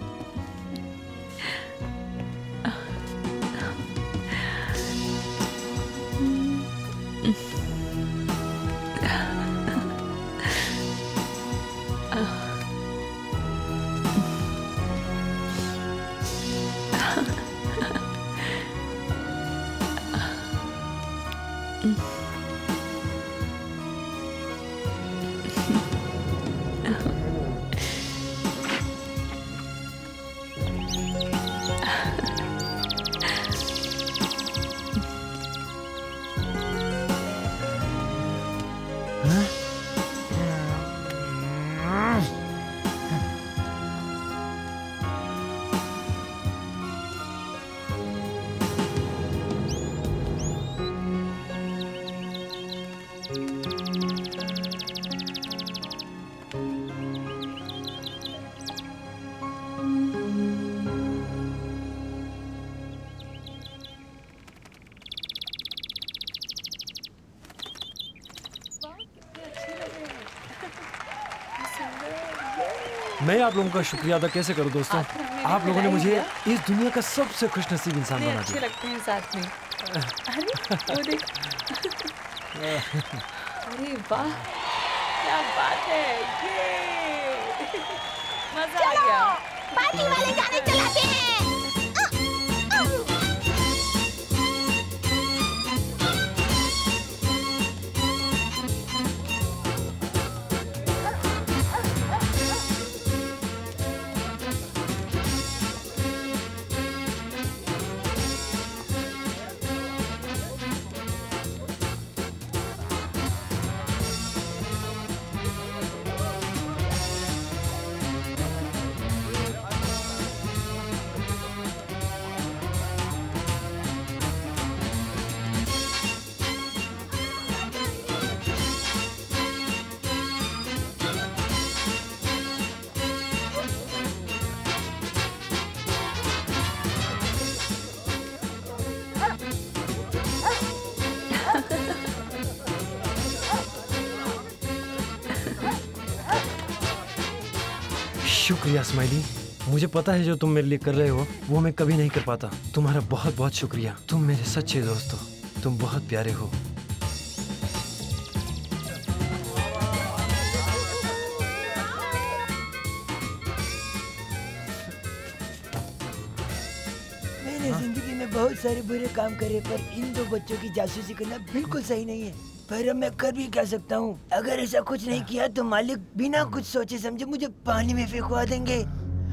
मैं आप लोगों का शुक्रिया अदा कैसे करूं दोस्तों? आप लोगों ने मुझे इस दुनिया का सबसे खुशनसीब इंसान बना अच्छे दिया। लगते हैं साथ में। अरे वो देख। अरे वाह, क्या बात है ये। मजा आ गया। पार्टी वाले गाने चलाते हैं। शुक्रिया स्माइली। मुझे पता है जो तुम मेरे लिए कर रहे हो वो मैं कभी नहीं कर पाता। तुम्हारा बहुत बहुत शुक्रिया। तुम मेरे सच्चे दोस्त हो। तुम बहुत प्यारे हो। मैंने जिंदगी में बहुत सारे बुरे काम करे पर इन दो बच्चों की जासूसी करना बिल्कुल सही नहीं है। पर अब मैं कर भी क्या सकता हूँ? अगर ऐसा कुछ नहीं किया तो मालिक बिना कुछ सोचे समझे मुझे पानी में फेंकवा देंगे।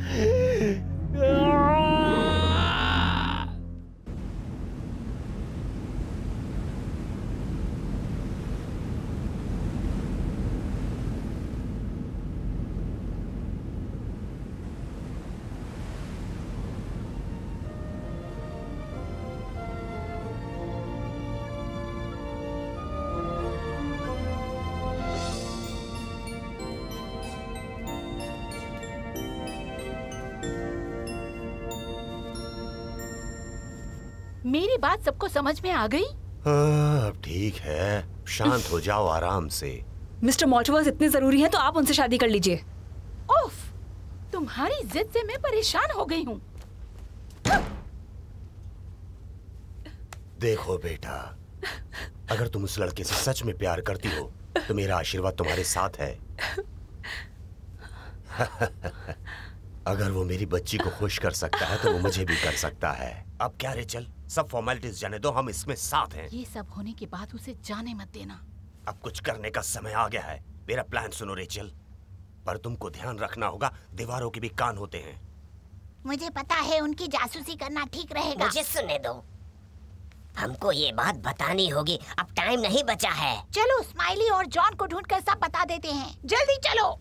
मेरी बात सबको समझ में आ गई? अब ठीक है, शांत हो जाओ आराम से। मिस्टर मॉल्टवर्स इतने जरूरी हैं तो आप उनसे शादी कर लीजिए। उफ, तुम्हारी जिद से मैं परेशान हो गई हूँ। देखो बेटा, अगर तुम उस लड़के से सच में प्यार करती हो तो मेरा आशीर्वाद तुम्हारे साथ है। अगर वो मेरी बच्ची को खुश कर सकता है तो वो मुझे भी कर सकता है। अब क्या रेचल, सब फॉर्मेलिटीज जाने दो, हम इसमें साथ हैं। ये सब होने के बाद उसे जाने मत देना। अब कुछ करने का समय आ गया है। मेरा प्लान सुनो रेचल, पर तुमको ध्यान रखना होगा, दीवारों के भी कान होते हैं। मुझे पता है उनकी जासूसी करना ठीक रहेगा। मुझे सुनने दो, हमको ये बात बतानी होगी, अब टाइम नहीं बचा है। चलो स्माइली और जॉन को ढूंढकर सब बता देते हैं, जल्दी चलो।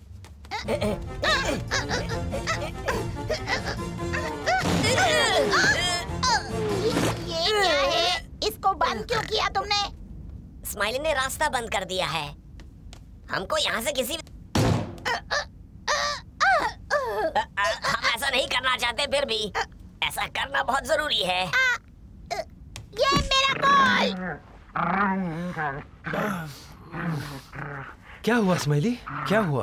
ये क्या है? इसको बंद क्यों किया तुमने? स्माइली ने रास्ता बंद कर दिया है। हमको यहाँ से किसी हम ऐसा नहीं करना चाहते, फिर भी ऐसा करना बहुत जरूरी है। ये मेरा कॉल। क्या हुआ स्माइली, क्या हुआ?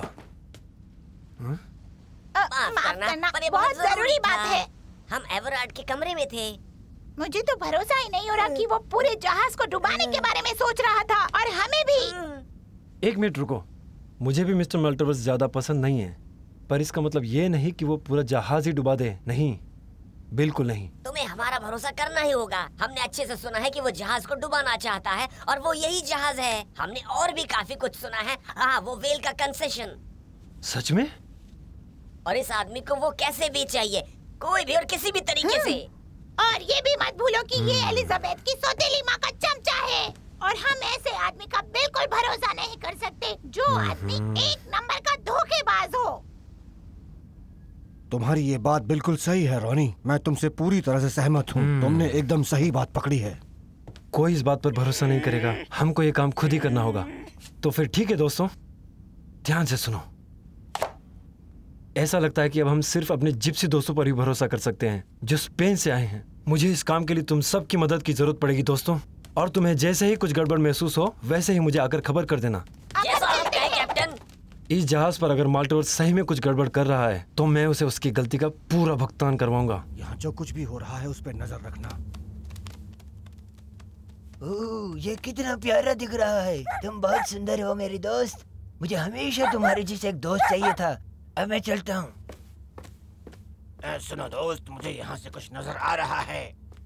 माफ करना, पर ये बहुत जरूरी बात है। हम एवरार्ड के कमरे में थे। मुझे तो भरोसा ही नहीं हो रहा कि वो पूरे जहाज को डुबाने के बारे में सोच रहा था, और हमें भी। एक मिनट रुको, मुझे भी मिस्टर मल्टीवर्स ज्यादा पसंद नहीं है, पर इसका मतलब ये नहीं कि वो पूरा जहाज ही डुबा दे। नहीं, बिल्कुल नहीं। तुम्हें हमारा भरोसा करना ही होगा। हमने अच्छे से सुना है कि वो जहाज को डुबाना चाहता है, और वो यही जहाज है। हमने और भी काफी कुछ सुना है। हाँ, वो वेल का कंसेशन। सच में? और इस आदमी को वो कैसे भी चाहिए, कोई भी और किसी भी तरीके से। और ये भी मत भूलो कि ये एलिजाबेथ की सौतेली माँ का चमचा है, और हम ऐसे आदमी का बिल्कुल भरोसा नहीं कर सकते जो आदमी एक नंबर का धोखेबाज हो। तुम्हारी ये बात बिल्कुल सही है रोनी, मैं तुमसे पूरी तरह से सहमत हूँ। तुमने एकदम सही बात पकड़ी है। कोई इस बात पर भरोसा नहीं करेगा, हमको ये काम खुद ही करना होगा। तो फिर ठीक है दोस्तों, ध्यान से सुनो। ऐसा लगता है कि अब हम सिर्फ अपने जिप्सी दोस्तों पर ही भरोसा कर सकते हैं जो स्पेन से आए हैं। मुझे इस काम के लिए तुम सबकी मदद की जरूरत पड़ेगी दोस्तों, और तुम्हें जैसे ही कुछ गड़बड़ महसूस हो वैसे ही मुझे आकर खबर कर देना। कैप्टन। इस जहाज पर अगर माल्टवर्स सही में कुछ गड़बड़ कर रहा है तो मैं उसे उसकी गलती का पूरा भुगतान करवाऊंगा। यहाँ जो कुछ भी हो रहा है उस पर नजर रखना। ओह, ये कितना प्यारा दिख रहा है। तुम बहुत सुंदर हो मेरी दोस्त। मुझे हमेशा तुम्हारे जैसे एक दोस्त चाहिए था। अब मैं चलता हूँ। सुनो दोस्त, मुझे यहाँ से कुछ नजर आ रहा है।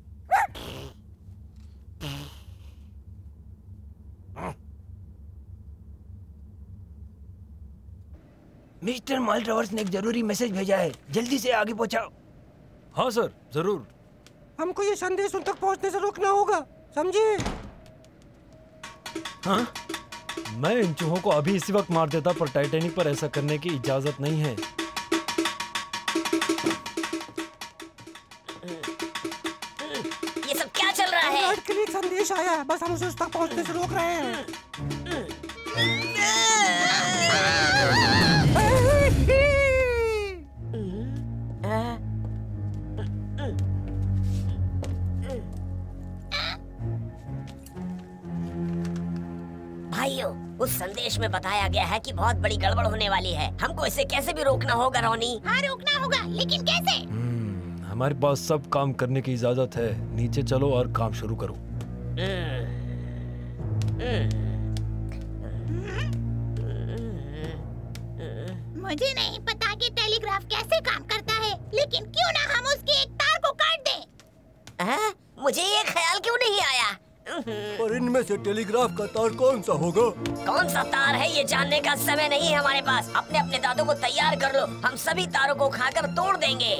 मिस्टर मॉल्टवर्स ने एक जरूरी मैसेज भेजा है, जल्दी से आगे पहुँचाओ। हाँ सर, जरूर। हमको ये संदेश उन तक पहुँचने से रोकना होगा, समझे? हाँ? मैं इन चूहों को अभी इसी वक्त मार देता, पर टाइटैनिक पर ऐसा करने की इजाजत नहीं है। ये सब क्या चल रहा है? के लिए एक संदेश आया है, बस हम उसे उस तक पहुंचने से रोक रहे हैं। भाई भाइयों, उस संदेश में बताया गया है कि बहुत बड़ी गड़बड़ होने वाली है। हमको इसे कैसे भी रोकना होगा रोनी। हाँ रोकना होगा, लेकिन कैसे? हमारे पास सब काम करने की इजाजत है। नीचे चलो और काम शुरू करो। मुझे नहीं पता कि टेलीग्राफ कैसे काम करता है, लेकिन क्यों ना हम उसके एक तार को काट दें? मुझे ये ख्याल क्यों नहीं आया? और इनमें से टेलीग्राफ का तार कौन सा होगा? कौन सा तार है ये जानने का समय नहीं है हमारे पास। अपने अपने दादों को तैयार कर लो, हम सभी तारों को उखाड़कर तोड़ देंगे।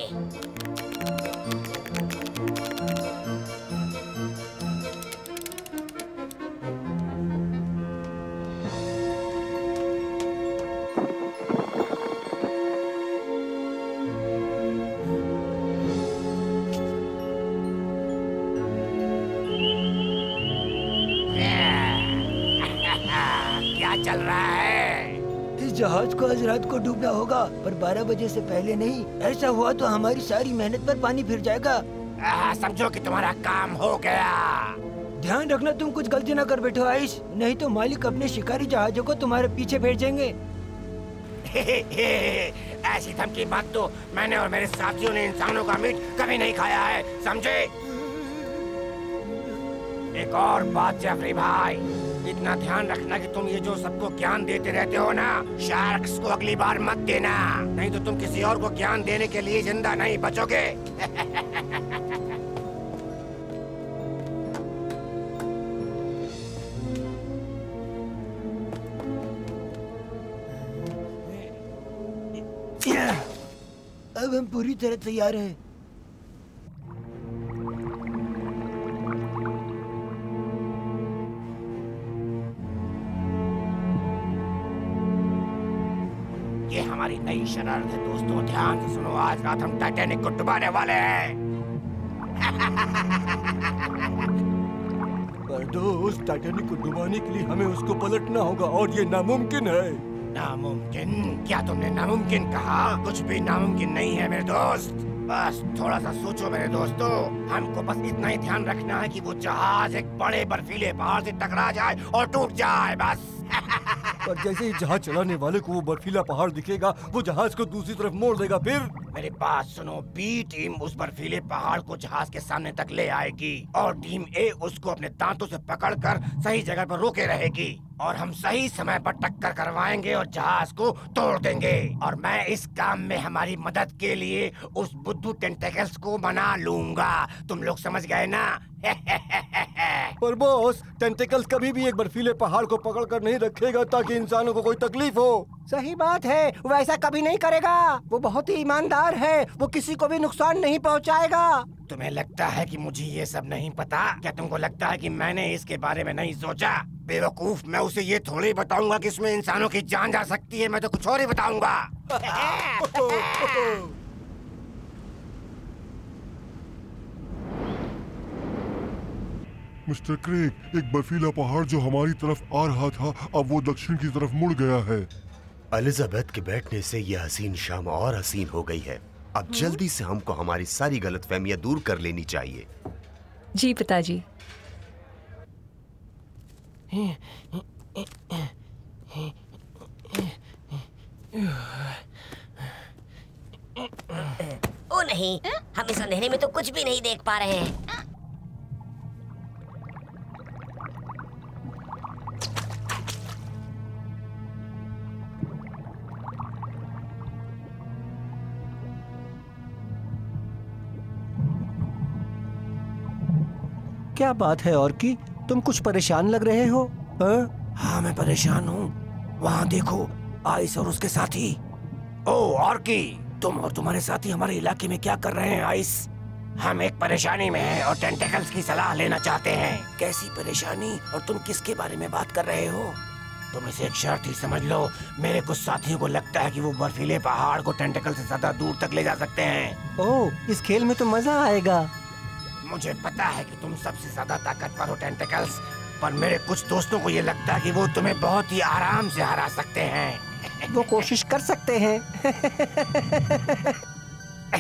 चल रहा है? इस जहाज को आज रात को डूबना होगा, पर 12 बजे से पहले नहीं। ऐसा हुआ तो हमारी सारी मेहनत पर पानी फिर जाएगा। समझो कि तुम्हारा काम हो गया। ध्यान रखना तुम कुछ गलती न कर बैठो आइस, नहीं तो मालिक अपने शिकारी जहाजों को तुम्हारे पीछे भेजेंगे। ऐसी धमकी मत दो। मैंने और मेरे साथियों ने इंसानों का मीट कभी नहीं खाया है, समझे? एक और बात जेफरी भाई, इतना ध्यान रखना कि तुम ये जो सबको ज्ञान देते रहते हो ना, शार्क्स को अगली बार मत देना, नहीं तो तुम किसी और को ज्ञान देने के लिए जिंदा नहीं बचोगे। अब हम पूरी तरह तैयार हैं। ये हमारी नई शरारत है दोस्तों, ध्यान से सुनो। आज रात हम टाइटैनिक को डुबाने वाले हैं। पर दोस्त, टाइटैनिक को डुबाने के लिए हमें उसको पलटना होगा और ये नामुमकिन है। नामुमकिन? क्या तुमने नामुमकिन कहा? कुछ भी नामुमकिन नहीं है मेरे दोस्त। बस थोड़ा सा सोचो मेरे दोस्तों, हमको बस इतना ही ध्यान रखना है कि वो जहाज एक बड़े बर्फीले पहाड़ से टकरा जाए और टूट जाए, बस। पर जैसे ही जहाज चलाने वाले को वो बर्फीला पहाड़ दिखेगा, वो जहाज को दूसरी तरफ मोड़ देगा। फिर मेरी बात सुनो, बी टीम उस बर्फीले पहाड़ को जहाज के सामने तक ले आएगी और टीम ए उसको अपने दांतों से पकड़कर सही जगह पर रोके रहेगी और हम सही समय पर टक्कर करवाएंगे और जहाज को तोड़ देंगे। और मैं इस काम में हमारी मदद के लिए उस बुद्धू टेंटेकल्स को बना लूंगा। तुम लोग समझ गए ना? पर बॉस, टेंटेकल्स कभी भी एक बर्फीले पहाड़ को पकड़कर नहीं रखेगा ताकि इंसानों को कोई तकलीफ हो। सही बात है, वो ऐसा कभी नहीं करेगा। वो बहुत ही ईमानदार है, वो किसी को भी नुकसान नहीं पहुंचाएगा। तुम्हें लगता है कि मुझे ये सब नहीं पता? क्या तुमको लगता है कि मैंने इसके बारे में नहीं सोचा? बेवकूफ, मैं उसे ये थोड़ी बताऊंगा कि इसमें इंसानों की जान जा सकती है। मैं तो कुछ और ही बताऊंगा। मिस्टर क्रेग, एक बर्फीला पहाड़ जो हमारी तरफ आ रहा था, अब वो दक्षिण की तरफ मुड़ गया है। एलिजाबेथ के बैठने से यह हसीन शाम और हसीन हो गई है। अब जल्दी से हमको हमारी सारी गलतफहमियां दूर कर लेनी चाहिए। जी पिताजी। ओ नहीं, हम इस अंधेरे में तो कुछ भी नहीं देख पा रहे हैं। क्या बात है और की, तुम कुछ परेशान लग रहे हो? हाँ मैं परेशान हूँ। वहाँ देखो, आइस और उसके साथी। ओ ऑर्की, तुम और तुम्हारे साथी हमारे इलाके में क्या कर रहे हैं आइस? हम एक परेशानी में हैं और टेंटेकल्स की सलाह लेना चाहते हैं। कैसी परेशानी और तुम किसके बारे में बात कर रहे हो? तुम इसे एक शर्त ही समझ लो। मेरे कुछ साथियों को लगता है कि वो बर्फीले पहाड़ को टेंटेकल से ज्यादा दूर तक ले जा सकते हैं। ओह, इस खेल में तो मजा आएगा। मुझे पता है कि तुम सबसे ज्यादा ताकतवर हो टेंटेकल्स, पर मेरे कुछ दोस्तों को ये लगता है कि वो तुम्हें बहुत ही आराम से हरा सकते हैं। वो कोशिश कर सकते हैं।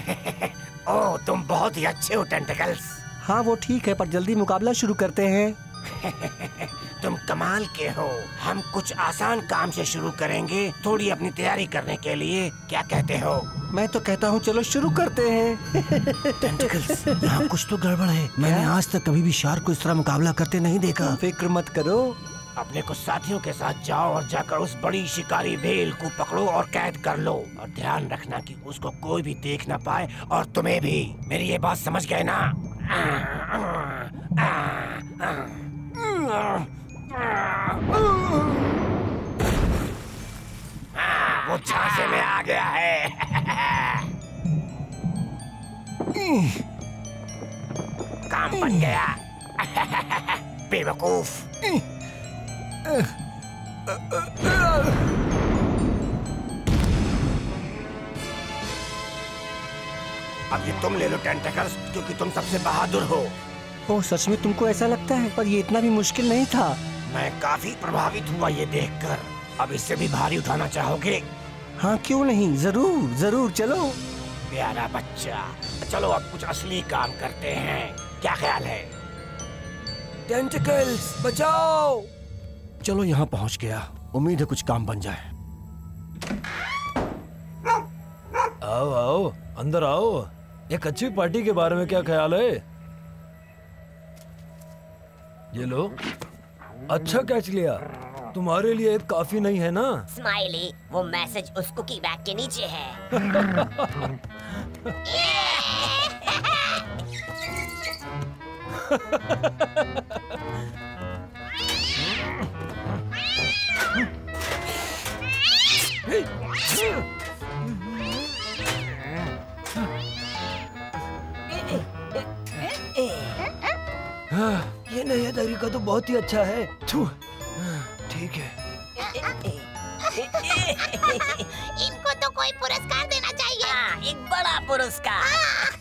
ओह, तुम बहुत ही अच्छे हो टेंटेकल्स। हाँ वो ठीक है, पर जल्दी मुकाबला शुरू करते हैं। तुम कमाल के हो। हम कुछ आसान काम से शुरू करेंगे, थोड़ी अपनी तैयारी करने के लिए। क्या कहते हो? मैं तो कहता हूँ चलो शुरू करते हैं। टेंटिकल्स, यहाँ कुछ तो गड़बड़ है। मैंने आज तक कभी भी शार्क को इस तरह मुकाबला करते नहीं देखा। फिक्र मत करो। अपने कुछ साथियों के साथ जाओ और जाकर उस बड़ी शिकारी व्हेल को पकड़ो और कैद कर लो। और ध्यान रखना कि उसको कोई भी देख ना पाए, और तुम्हें भी। मेरी ये बात समझ गए ना? वो झांसे में आ गया है। काम बन गया। बेवकूफ। अब ये तुम ले लो टेंटिकल्स, क्योंकि तुम सबसे बहादुर हो। ओह, सच में तुमको ऐसा लगता है? पर ये इतना भी मुश्किल नहीं था। मैं काफी प्रभावित हुआ ये देखकर। अब इससे भी भारी उठाना चाहोगे? हाँ, क्यों नहीं, जरूर जरूर, चलो। प्यारा बच्चा, चलो अब कुछ असली काम करते हैं। क्या ख्याल है? टेंटिकल्स बचाओ। चलो, यहाँ पहुँच गया। उम्मीद है कुछ काम बन जाए। आओ आओ, अंदर आओ। एक अच्छी पार्टी के बारे में क्या ख्याल है? ये लो। अच्छा कैच लिया। तुम्हारे लिए एक काफी नहीं है ना? स्माइली, वो मैसेज उस कुकी बैग के नीचे है। ये नया तरीका तो बहुत ही अच्छा है। ठीक है। इनको तो कोई पुरस्कार देना चाहिए। एक बड़ा पुरस्कार।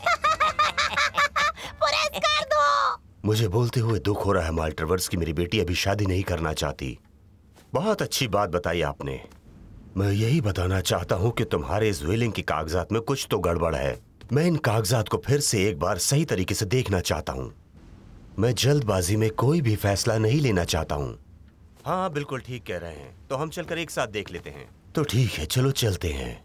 पुरस्कार दो। मुझे बोलते हुए दुख हो रहा है माल्ट्रेवर्स, कि मेरी बेटी अभी शादी नहीं करना चाहती। बहुत अच्छी बात बताई आपने। मैं यही बताना चाहता हूँ कि तुम्हारे इस व्हीलिंग की कागजात में कुछ तो गड़बड़ है। मैं इन कागजात को फिर से एक बार सही तरीके से देखना चाहता हूँ। मैं जल्दबाजी में कोई भी फैसला नहीं लेना चाहता हूँ। हाँ, बिल्कुल ठीक कह रहे हैं। तो हम चलकर एक साथ देख लेते हैं। तो ठीक है, चलो चलते हैं।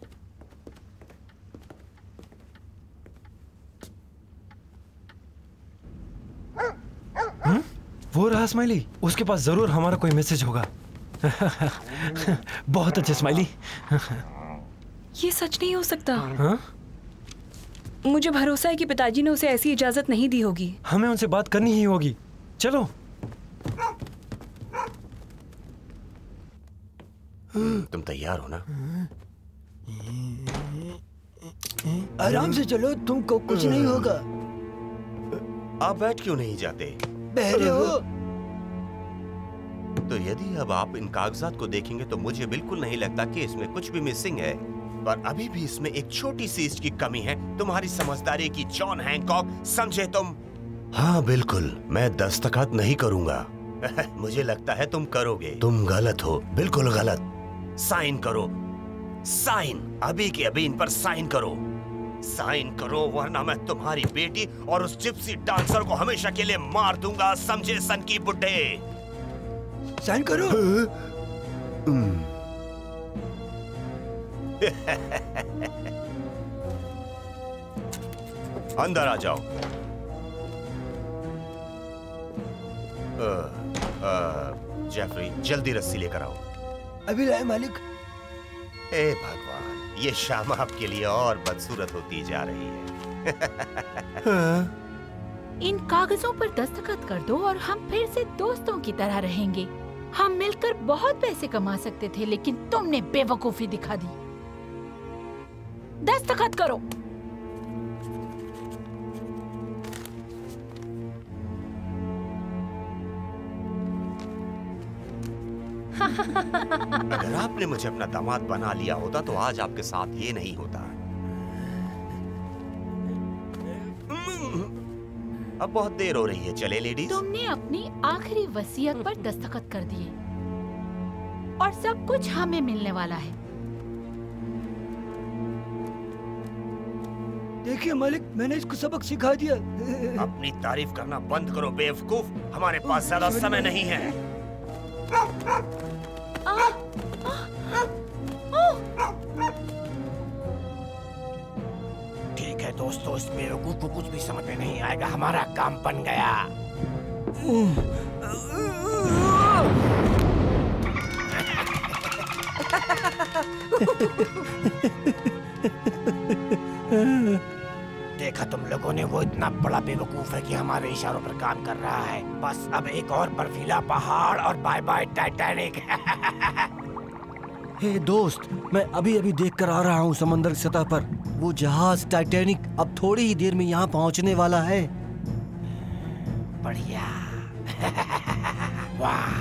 वो रहा स्माइली। उसके पास जरूर हमारा कोई मैसेज होगा। बहुत अच्छे स्माइली। ये सच नहीं हो सकता। हाँ? मुझे भरोसा है कि पिताजी ने उसे ऐसी इजाजत नहीं दी होगी। हमें उनसे बात करनी ही होगी। चलो। तुम तैयार हो ना? आराम से चलो, तुमको कुछ नहीं होगा। आप बैठ क्यों नहीं जाते? बहरे हो। तो यदि अब आप इन कागजात को देखेंगे तो मुझे बिल्कुल नहीं लगता कि इसमें कुछ भी मिसिंग है। पर अभी भी इसमें एक छोटी सी चीज की कमी है। तुम्हारी समझदारी की जॉन हैंकॉक, समझे तुम? हाँ बिल्कुल, मैं दस्तखत नहीं करूंगा। मुझे लगता है तुम करोगे। तुम गलत हो, बिल्कुल गलत। साइन करो, साइन, अभी के अभी इन पर साइन करो। साइन करो, वरना मैं तुम्हारी बेटी और उस जिप्सी डांसर को हमेशा के लिए मार दूंगा, समझे सन की बुड्ढे? साइन करो। अंदर आ जाओ। जेफरी, जल्दी रस्सी लेकर आओ। अभी लाए मालिक। हे भगवान, ये शाम आपके लिए और बदसूरत होती जा रही है। इन कागजों पर दस्तखत कर दो और हम फिर से दोस्तों की तरह रहेंगे। हम मिलकर बहुत पैसे कमा सकते थे, लेकिन तुमने बेवकूफी दिखा दी। दस्तखत करो। अगर आपने मुझे अपना दामाद बना लिया होता तो आज आपके साथ ये नहीं होता। अब बहुत देर हो रही है, चले लेडीज। तुमने अपनी आखिरी वसीयत पर दस्तखत कर दिए और सब कुछ हमें मिलने वाला है। देखिए मालिक, मैंने इसको सबक सिखा दिया। अपनी तारीफ करना बंद करो बेवकूफ, हमारे पास ज्यादा समय नहीं है। ठीक है दोस्तों, इस बेवकूफ को कुछ भी समझ में नहीं आएगा, हमारा काम बन गया। देखा तुम लोगों ने, वो इतना बड़ा बेवकूफ है कि हमारे इशारों पर काम कर रहा है। बस अब एक और बर्फीला पहाड़ और बाय बाय टाइटैनिक। हे दोस्त, मैं अभी अभी देख कर आ रहा हूँ समंदर की सतह पर वो जहाज टाइटैनिक अब थोड़ी ही देर में यहाँ पहुँचने वाला है। बढ़िया। वाह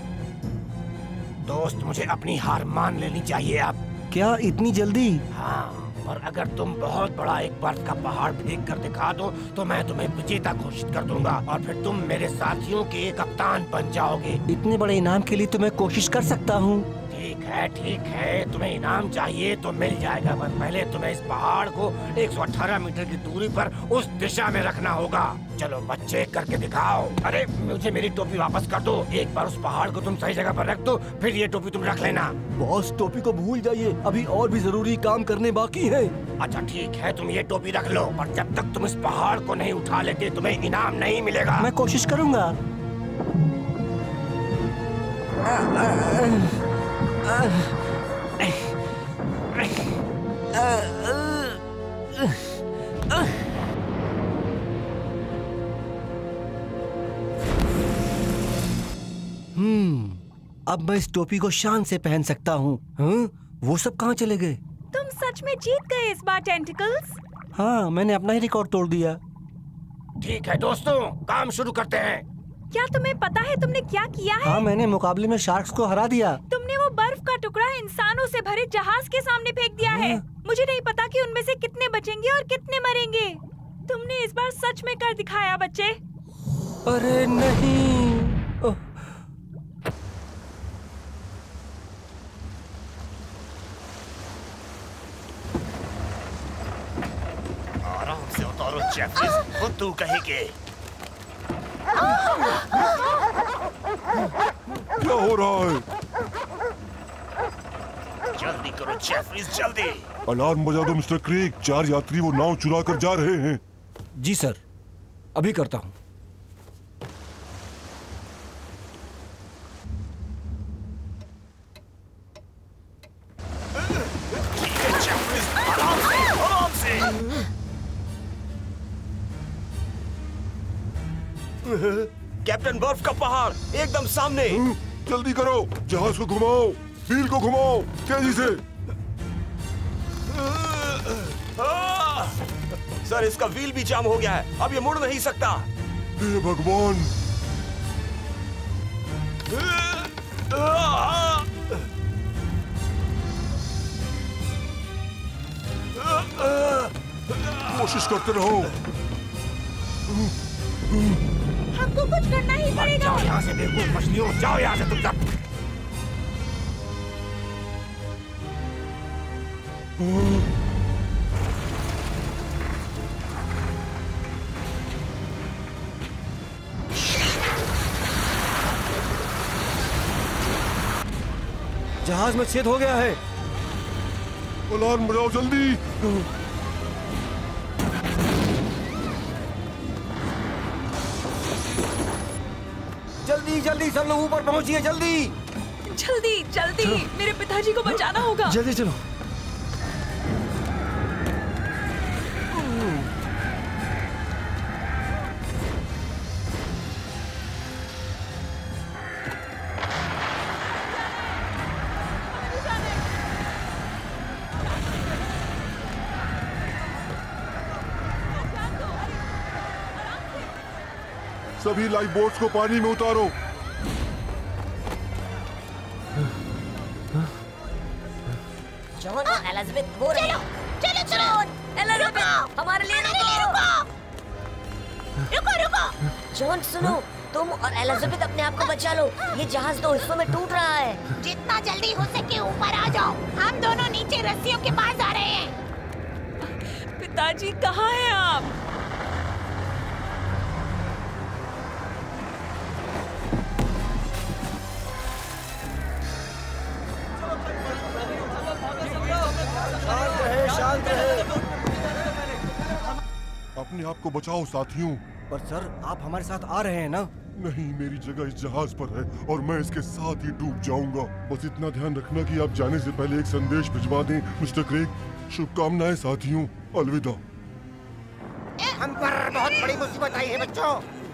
दोस्त, मुझे अपनी हार मान लेनी चाहिए अब। क्या इतनी जल्दी? हाँ, और अगर तुम बहुत बड़ा एक बर्फ का पहाड़ फेंक कर दिखा दो तो मैं तुम्हें विजेता घोषित कर दूंगा और फिर तुम मेरे साथियों के कप्तान बन जाओगे। इतने बड़े इनाम के लिए तो मैं कोशिश कर सकता हूँ। ठीक है, तुम्हें इनाम चाहिए तो मिल जाएगा, पर पहले तुम्हें इस पहाड़ को 118 मीटर की दूरी पर उस दिशा में रखना होगा। चलो बच्चे, करके दिखाओ। अरे मुझे मेरी टोपी वापस कर दो। एक बार उस पहाड़ को तुम सही जगह पर रख दो, फिर ये टोपी तुम रख लेना। बॉस, टोपी को भूल जाइए, अभी और भी जरूरी काम करने बाकी है। अच्छा ठीक है, तुम ये टोपी रख लो, पर जब तक तुम इस पहाड़ को नहीं उठा लेते तुम्हें इनाम नहीं मिलेगा। मैं कोशिश करूँगा। अब मैं इस टोपी को शान से पहन सकता हूँ। वो सब कहाँ चले गए? तुम सच में जीत गए इस बार टेंटिकल्स। हाँ, मैंने अपना ही रिकॉर्ड तोड़ दिया। ठीक है दोस्तों, काम शुरू करते हैं। क्या तुम्हें पता है तुमने क्या किया है? हाँ, मैंने मुकाबले में शार्क्स को हरा दिया। तुमने वो बर्फ का टुकड़ा इंसानों से भरे जहाज के सामने फेंक दिया है। मुझे नहीं पता कि उनमें से कितने बचेंगे और कितने मरेंगे। तुमने इस बार सच में कर दिखाया बच्चे। अरे नहीं। आराम से उतारो जेफरीज, वो तू कहेंगे। क्या हो रहा है? जल्दी करो जेफरीज, जल्दी। अलार्म बजा दो मिस्टर क्रेग, 4 यात्री वो नाव चुरा कर जा रहे हैं। जी सर, अभी करता हूँ। आराम से। कैप्टन, बर्फ का पहाड़ एकदम सामने। जल्दी करो, जहाज को घुमाओ, व्हील को घुमाओ, तेजी से। सर, इसका व्हील भी जाम हो गया है, अब ये मुड़ नहीं सकता। हे भगवान। कोशिश करते रहो। हमको कुछ करना ही पड़ेगा। जाओ यहाँ से बेवकूफ मछलियों, जाओ यहाँ से तुम सब। जहाज में छेद हो गया है। अलार्म बजाओ जल्दी। जल्दी जल्दी सब लोग ऊपर पहुंचिए, जल्दी जल्दी जल्दी, मेरे पिताजी को बचाना होगा। जल्दी चलो। सभी लाइफ बोट्स को पानी में उतारो। जॉन और एलिजाबेथ वो रहे। चलो चलो एलिजाबेथ, हमारे लिए रुको। जॉन सुनो, तुम और एलिजाबेथ अपने आप को बचा लो, ये जहाज 2 हिस्सों में टूट रहा है। जितना जल्दी हो सके ऊपर आ जाओ, हम दोनों नीचे रस्सियों के पास आ रहे हैं। पिताजी कहाँ हैं आप? शांत रहे। अपने आप को बचाओ साथियों। पर सर आप हमारे साथ आ रहे हैं ना? नहीं, मेरी जगह इस जहाज पर है और मैं इसके साथ ही डूब जाऊंगा। बस इतना ध्यान रखना कि आप जाने से पहले एक संदेश भिजवा दें। मिस्टर क्रेग, शुभकामनाएं साथियों, अलविदा। हम पर बहुत बड़ी मुसीबत आई है बच्चों।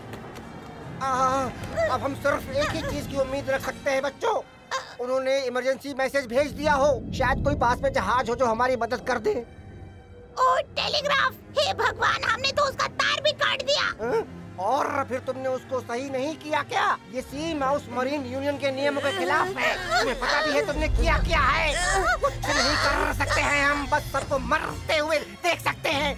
अब हम सिर्फ एक ही चीज की उम्मीद रख सकते हैं बच्चों। उन्होंने इमरजेंसी मैसेज भेज दिया हो। शायद कोई पास में जहाज हो जो हमारी मदद कर दे। ओ टेलीग्राफ, हे भगवान, हमने तो उसका तार भी काट दिया। और फिर तुमने उसको सही नहीं किया क्या? ये सी माउस मरीन यूनियन के नियमों के खिलाफ है। तुम्हें पता भी है तुमने किया क्या है? कुछ नहीं कर सकते हैं हम, बस सबको मरते हुए देख सकते हैं।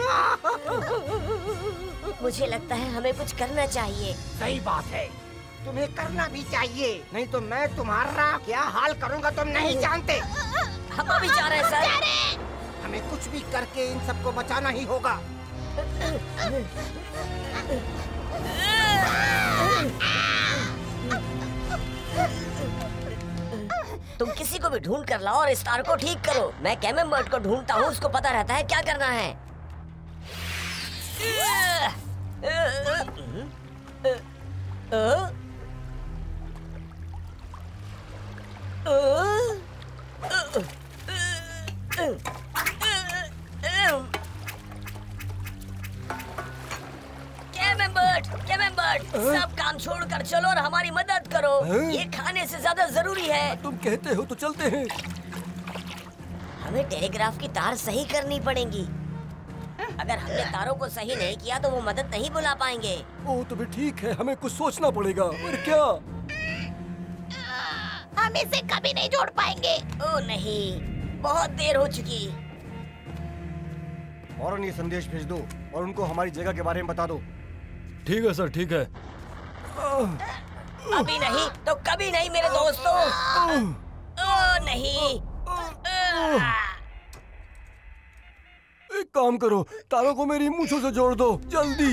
मुझे लगता है हमें कुछ करना चाहिए। सही बात है, तुम्हें करना भी चाहिए, नहीं तो मैं तुम्हारा क्या हाल करूंगा तुम नहीं जानते। हम भी जा रहे हैं सर। हमें कुछ भी करके इन सबको बचाना ही होगा। तुम किसी को भी ढूंढ कर लाओ और इस तार को ठीक करो। मैं कैमेम्बर्ट को ढूंढता हूँ, उसको पता रहता है क्या करना है। कैमेम्बर्ट, सब काम छोड़कर चलो और हमारी मदद करो। ये खाने से ज्यादा जरूरी है। तुम कहते हो तो चलते हैं। हमें टेलीग्राफ की तार सही करनी पड़ेगी। अगर हमने तारों को सही नहीं किया तो वो मदद नहीं बुला पाएंगे। ओ तो भी ठीक है, हमें कुछ सोचना पड़ेगा। और क्या? हम इसे कभी नहीं जोड़ पाएंगे। ओ नहीं, बहुत देर हो चुकी। और ये संदेश भेज दो और उनको हमारी जगह के बारे में बता दो। ठीक है सर, ठीक है। अभी नहीं तो कभी नहीं मेरे दोस्तों। ओ नहीं। एक काम करो, तारों को मेरी मूंछों से जोड़ दो, जल्दी।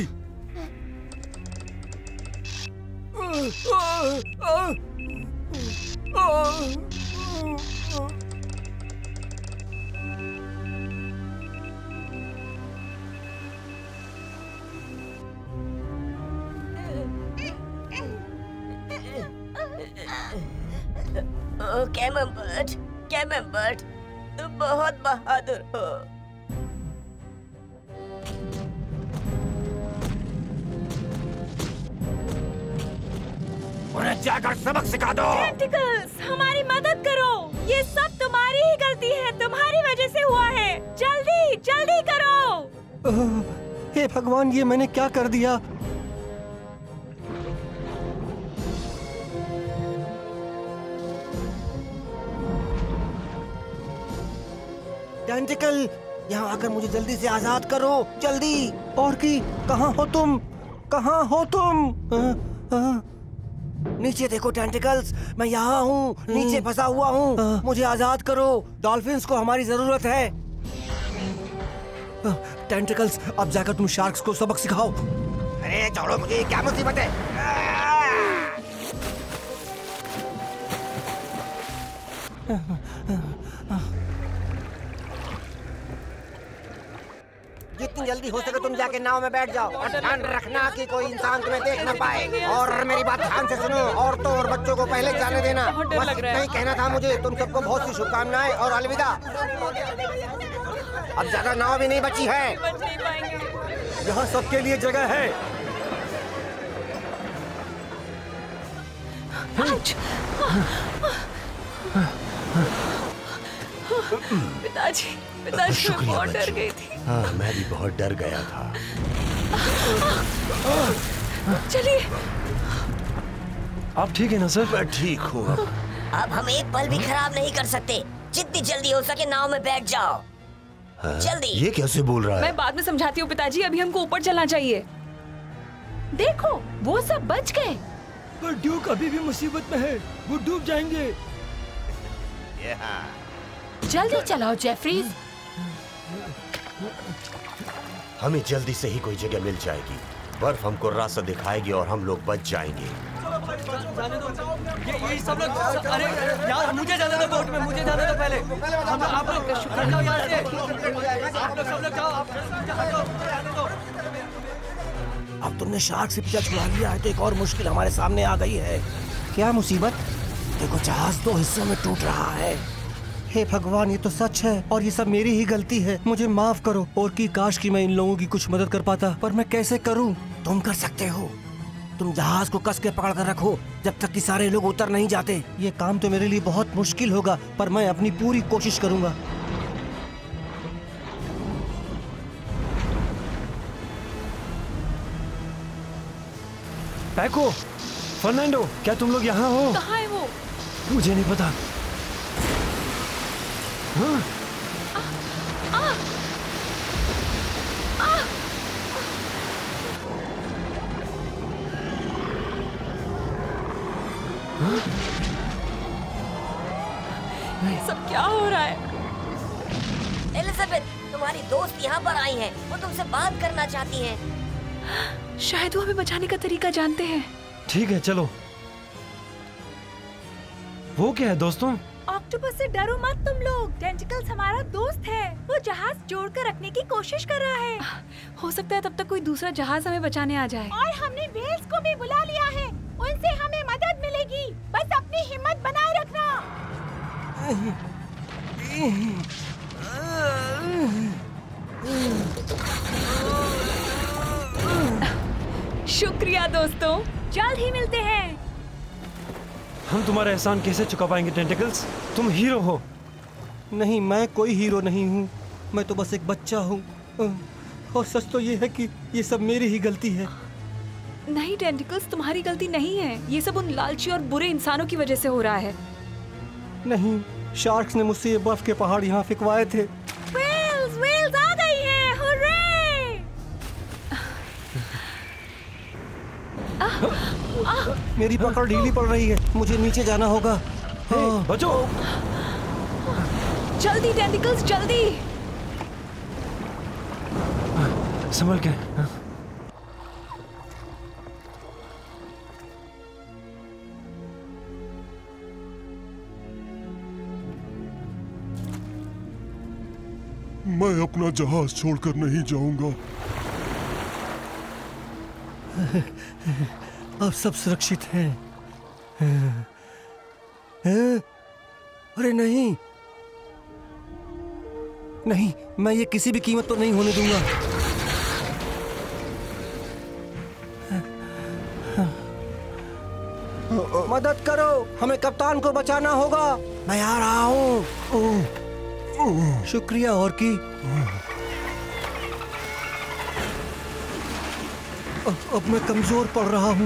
ओ कैमेम्बर्ट, तुम बहुत बहादुर हो। उन्हें जाकर सबक सिखा दो। टेंटिकल्स, हमारी मदद करो। ये सब तुम्हारी ही गलती है, तुम्हारी वजह से हुआ है। जल्दी जल्दी करो। हे भगवान, ये मैंने क्या कर दिया? टेंटिकल, यहाँ आकर मुझे जल्दी से आजाद करो, जल्दी। और की, कहाँ हो तुम? कहाँ हो तुम? नीचे देखो टेंटिकल्स, मैं यहाँ हूँ, नीचे फंसा हुआ हूँ। मुझे आजाद करो, डॉल्फिन्स को हमारी जरूरत है। टेंटिकल्स, अब जाकर तुम शार्क्स को सबक सिखाओ। अरे छोड़ो मुझे, क्या मुसीबत है? जितनी जल्दी हो सके तुम जाके नाव में बैठ जाओ और ध्यान रखना कि कोई इंसान तुम्हें देख न पाए। और मेरी बात ध्यान से सुनो, औरतों और बच्चों को पहले जाने देना। बस इतना ही कहना था मुझे। तुम सबको बहुत सी शुभकामनाएं और अलविदा। अब ज्यादा नाव भी नहीं बची है। यहाँ सबके लिए जगह है। पिताजी, पिताजी, मैं बहुत डर गई थी। हाँ, मैं भी बहुत डर गया था। चलिए। आप ठीक है ना सर? मैं ठीक हूँ। अब हम एक पल भी खराब नहीं कर सकते। जितनी जल्दी हो सके नाव में बैठ जाओ। जल्दी। ये कैसे बोल रहा है? मैं बाद में समझाती हूँ पिताजी, अभी हमको ऊपर चलना चाहिए। देखो, वो सब बच गए। पर ड्यूक अभी भी मुसीबत में है, वो डूब जाएंगे। जल्दी चलाओ जेफरीज। हमें जल्दी से ही कोई जगह मिल जाएगी। बर्फ हमको रास्ता दिखाएगी और हम लोग बच जाएंगे। जाने दो, ये सब लोग, अरे यार मुझे जाने दो बोट में, मुझे जाने दो पहले। हम लोग, आप लोग शुक्र जाओ यहाँ से, आप लोग सब लोग जाओ, आप जाने दो। अब तुमने शार्क से पीछा छुड़ा लिया है तो एक और मुश्किल हमारे सामने आ गई है। क्या मुसीबत? देखो जहाज 2 हिस्सों में टूट रहा है। हे भगवान, ये तो सच है और ये सब मेरी ही गलती है। मुझे माफ करो। और की काश कि मैं इन लोगों की कुछ मदद कर पाता, पर मैं कैसे करूं? तुम कर सकते हो। तुम जहाज को कस के पकड़ कर रखो जब तक कि सारे लोग उतर नहीं जाते। ये काम तो मेरे लिए बहुत मुश्किल होगा, पर मैं अपनी पूरी कोशिश करूंगा। पैको, फर्नांडो, क्या तुम लोग यहाँ हो? कहाँ है वो? मुझे नहीं पता। हाँ? सब क्या हो रहा है? एलिजाबेथ, तुम्हारी दोस्त यहाँ पर आई हैं। वो तुमसे बात करना चाहती हैं। शायद वो हमें बचाने का तरीका जानते हैं। ठीक है, चलो। वो क्या है दोस्तों? ऑक्टोपस से डरो मत तुम लोग। टेंटिकल्स हमारा दोस्त है। वो जहाज जोड़कर रखने की कोशिश कर रहा है। हो सकता है तब तक कोई दूसरा जहाज हमें बचाने आ जाए। और हमने व्हेल्स को भी बुला लिया है। उनसे हमें मदद मिलेगी। बस अपनी हिम्मत बनाए रखना। शुक्रिया दोस्तों, जल्द ही मिलते हैं। हम तुम्हारा एहसान कैसे चुका पाएंगे टेंटिकल्स? तुम हीरो हो। नहीं, मैं कोई हीरो नहीं हूँ। मैं तो बस एक बच्चा हूँ। और सच तो ये है कि ये सब मेरी ही गलती है। नहीं टेंटिकल्स, तुम्हारी गलती नहीं है। ये सब उन लालची और बुरे इंसानों की वजह से हो रहा है। नहीं, शार्क्स ने मुझसे ये बर्फ के पहाड़ यहाँ फिकवाए थे। व्हेल्स आ गई हैं। हुर्रे! मेरी पकड़ ढीली पड़ रही है। मुझे नीचे जाना होगा। बचो! जल्दी टेंटिकल्स, जल्दी! संभल के। मैं अपना जहाज छोड़कर नहीं जाऊंगा। अब सब सुरक्षित हैं। अरे नहीं, नहीं, मैं ये किसी भी कीमत पर नहीं होने दूंगा। मदद करो, हमें कप्तान को बचाना होगा। मैं आ रहा हूँ। शुक्रिया और की। अब मैं कमजोर पड़ रहा हूँ।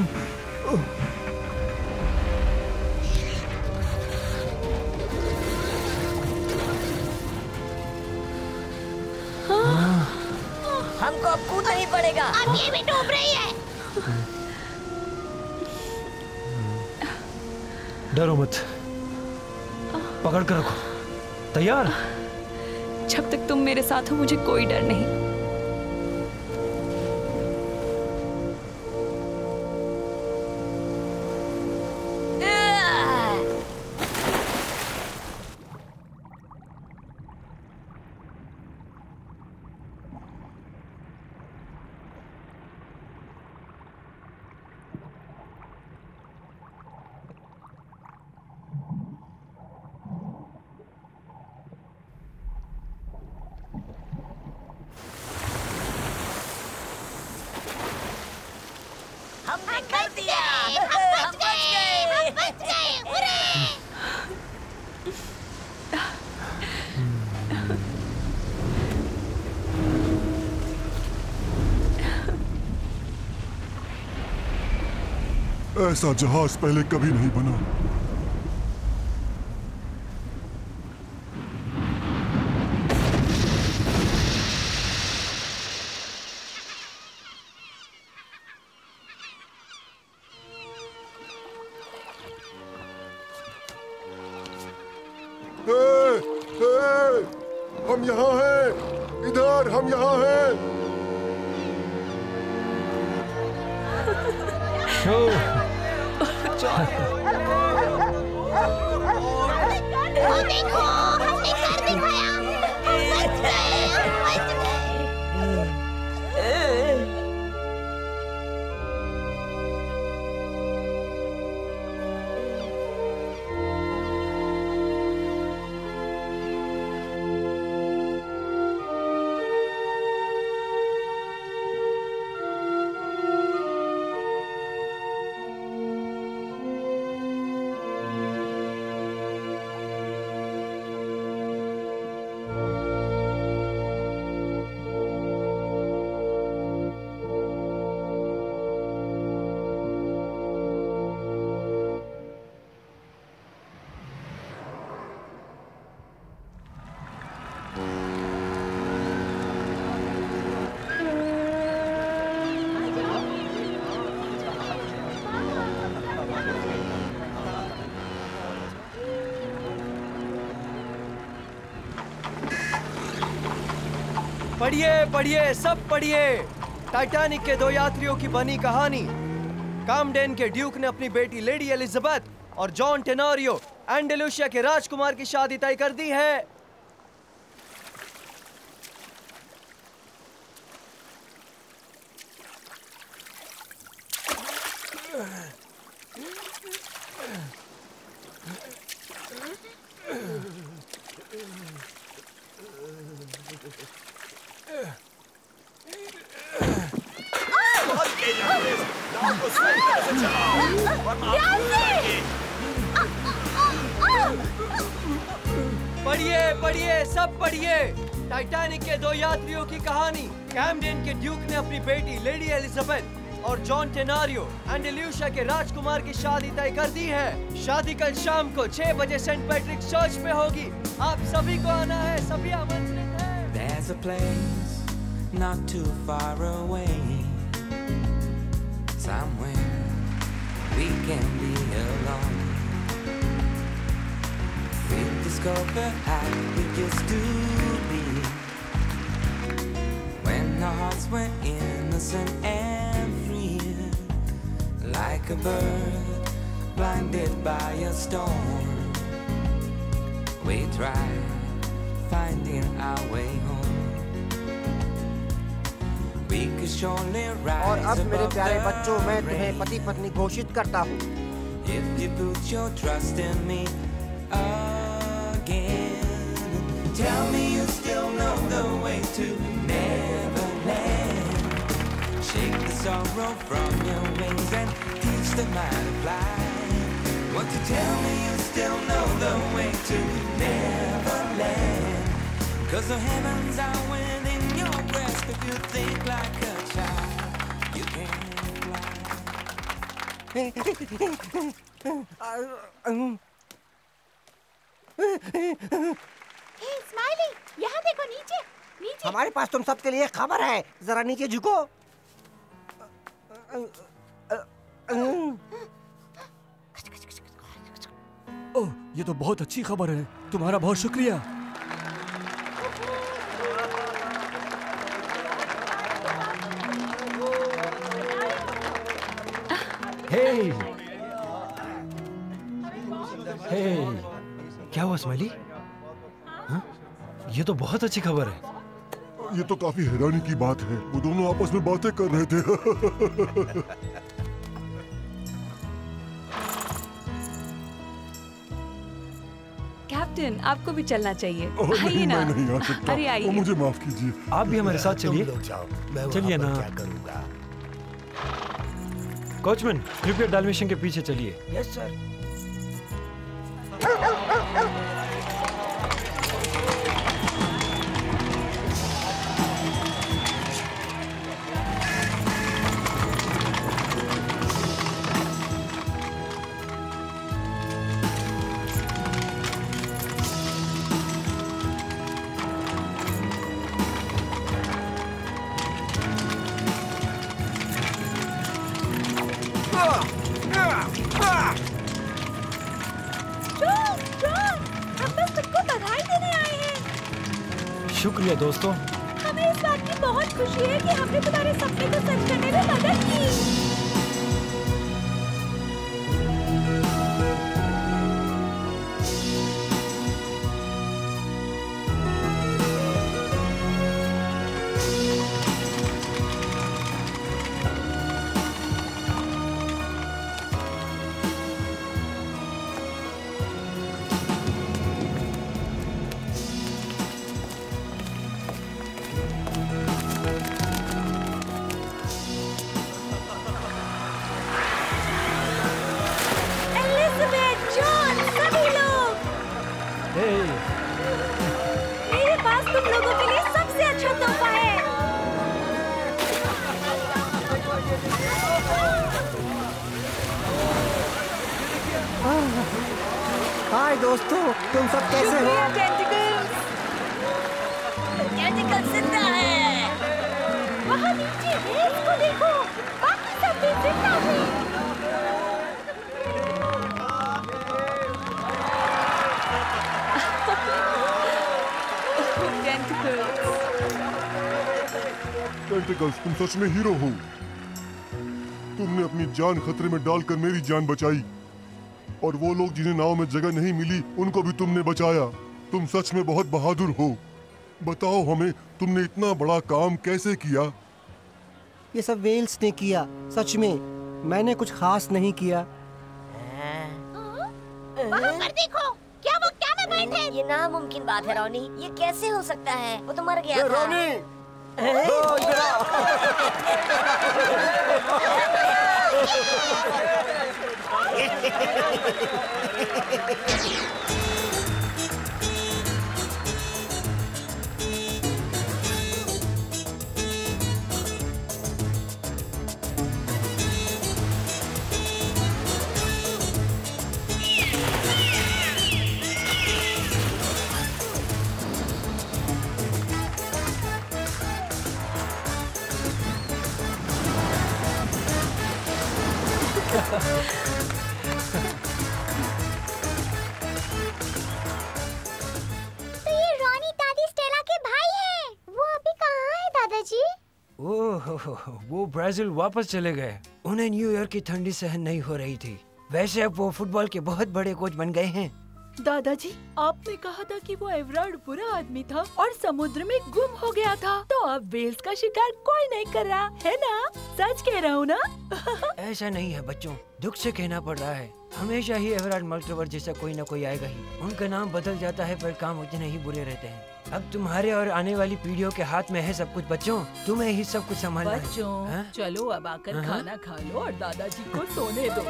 हमको अब कूदना ही पड़ेगा। अब ये भी डूब रही है। डरो मत, पकड़ कर रखो। तैयार? जब तक तुम मेरे साथ हो मुझे कोई डर नहीं। हमने कर दिया। हम बच गए। हुर्रे! ऐसा जहाज पहले कभी नहीं बना। हम यहाँ हैं, इधर, हम यहाँ हैं। देखो, हमने कर दिखाया। हम बच गए, हम बच गए। पढ़िए पढ़िए सब पढ़िए। टाइटैनिक के दो यात्रियों की बनी कहानी। कामडेन के ड्यूक ने अपनी बेटी लेडी एलिजाबेथ और जॉन टेनोरियो एंडेलुसिया के राजकुमार की शादी तय कर दी है। पढ़िए पढ़िए सब पढ़िए। टाइटैनिक के दो यात्रियों की कहानी। कैमडेन के ड्यूक ने अपनी बेटी लेडी एलिजाबेथ और जॉन टेनोरियो एंडेलुसिया के राजकुमार की शादी तय कर दी है। शादी कल शाम को 6 बजे सेंट पैट्रिक चर्च में होगी। आप सभी को आना है, सभी आमंत्रित हैं। There's a place not too far away, somewhere we can be alone. We'll discover how we used to be when our hearts were innocent and free, like a bird blinded by a storm. We tried finding our way home. We could surely rise और अब मेरे above प्यारे the बच्चों, मैं तुम्हें rain. पति पत्नी घोषित करता हूँ। If you put your trust in me again, tell me you still know the way to Neverland. Shake the sorrow from your wings and teach the mind to fly. Won't you tell me you still know the way to Neverland? 'Cause the heavens are within your grasp. If you think like a child, you can fly. Hey Smiley, यहाँ देखो नीचे, नीचे। हमारे पास तुम सबके लिए खबर है, जरा नीचे झुको। ओह, ये तो बहुत अच्छी खबर है। तुम्हारा बहुत शुक्रिया। हे, हे, क्या हुआ स्माइली? हाँ? ये तो बहुत अच्छी खबर है। ये तो काफी हैरानी की बात है। वो दोनों आपस में बातें कर रहे थे। कैप्टन, आपको भी चलना चाहिए। ओह, आइए नहीं, ना। मैं नहीं आ सकता। अरे आइए। ओह, मुझे माफ कीजिए। आप भी हमारे साथ चलिए। चलिए ना। कोचमैन, कृपया डाल्मेशियन के पीछे चलिए। Yes sir. शुक्रिया दोस्तों। हमें इस बात की बहुत खुशी है कि हमने तुम्हारे सपने को सच करने में मदद की। दोस्तों, तुम सब कैसे हो? टेंटिकल जिंदा है। वहाँ नीचे है, इसको देखो। बाकी सब भी जिंदा है। टेंटिकल्स, तुम सच में हीरो हो। तुमने अपनी जान खतरे में डालकर मेरी जान बचाई, और वो लोग जिन्हें नाव में जगह नहीं मिली उनको भी तुमने बचाया। तुम सच में बहुत बहादुर हो। बताओ हमें, तुमने इतना बड़ा काम कैसे किया? ये सब वेल्स ने किया। सच में मैंने कुछ खास नहीं किया। वहाँ पर देखो, क्या वो क्या में बैठे? ये नामुमकिन बात है रोनी, ये कैसे हो सकता है? वो तो मर गया था। रोनी! तो ये रोनी दादी स्टेला के भाई हैं। वो अभी कहाँ है दादाजी? ओह, वो ब्राजील वापस चले गए। उन्हें न्यूयॉर्क की ठंडी सहन नहीं हो रही थी। वैसे अब वो फुटबॉल के बहुत बड़े कोच बन गए हैं। दादाजी, आपने कहा था कि वो एवरार्ड बुरा आदमी था और समुद्र में गुम हो गया था। तो अब वेल्स का शिकार कोई नहीं कर रहा है ना? सच कह रहा हूँ ना? ऐसा नहीं है बच्चों, दुख से कहना पड़ रहा है। हमेशा ही एवरार्ड मल्टीवर्स जैसा कोई ना कोई आएगा ही। उनका नाम बदल जाता है पर काम उतने ही बुरे रहते हैं। अब तुम्हारे और आने वाली पीढ़ियों के हाथ में है सब कुछ बच्चों। तुम्हें ही सब कुछ संभालना है। बच्चों, चलो अब आकर खाना खा लो और दादाजी को सोने दो।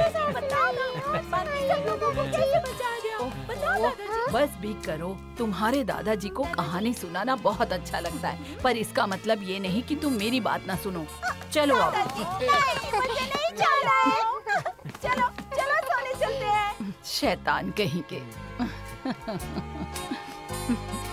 बस भी करो। तुम्हारे दादाजी को कहानी सुनाना बहुत अच्छा लगता है, पर इसका मतलब ये नहीं कि तुम मेरी बात ना सुनो। चलो अब। चलो चलो सोने चलते हैं। शैतान कहीं के।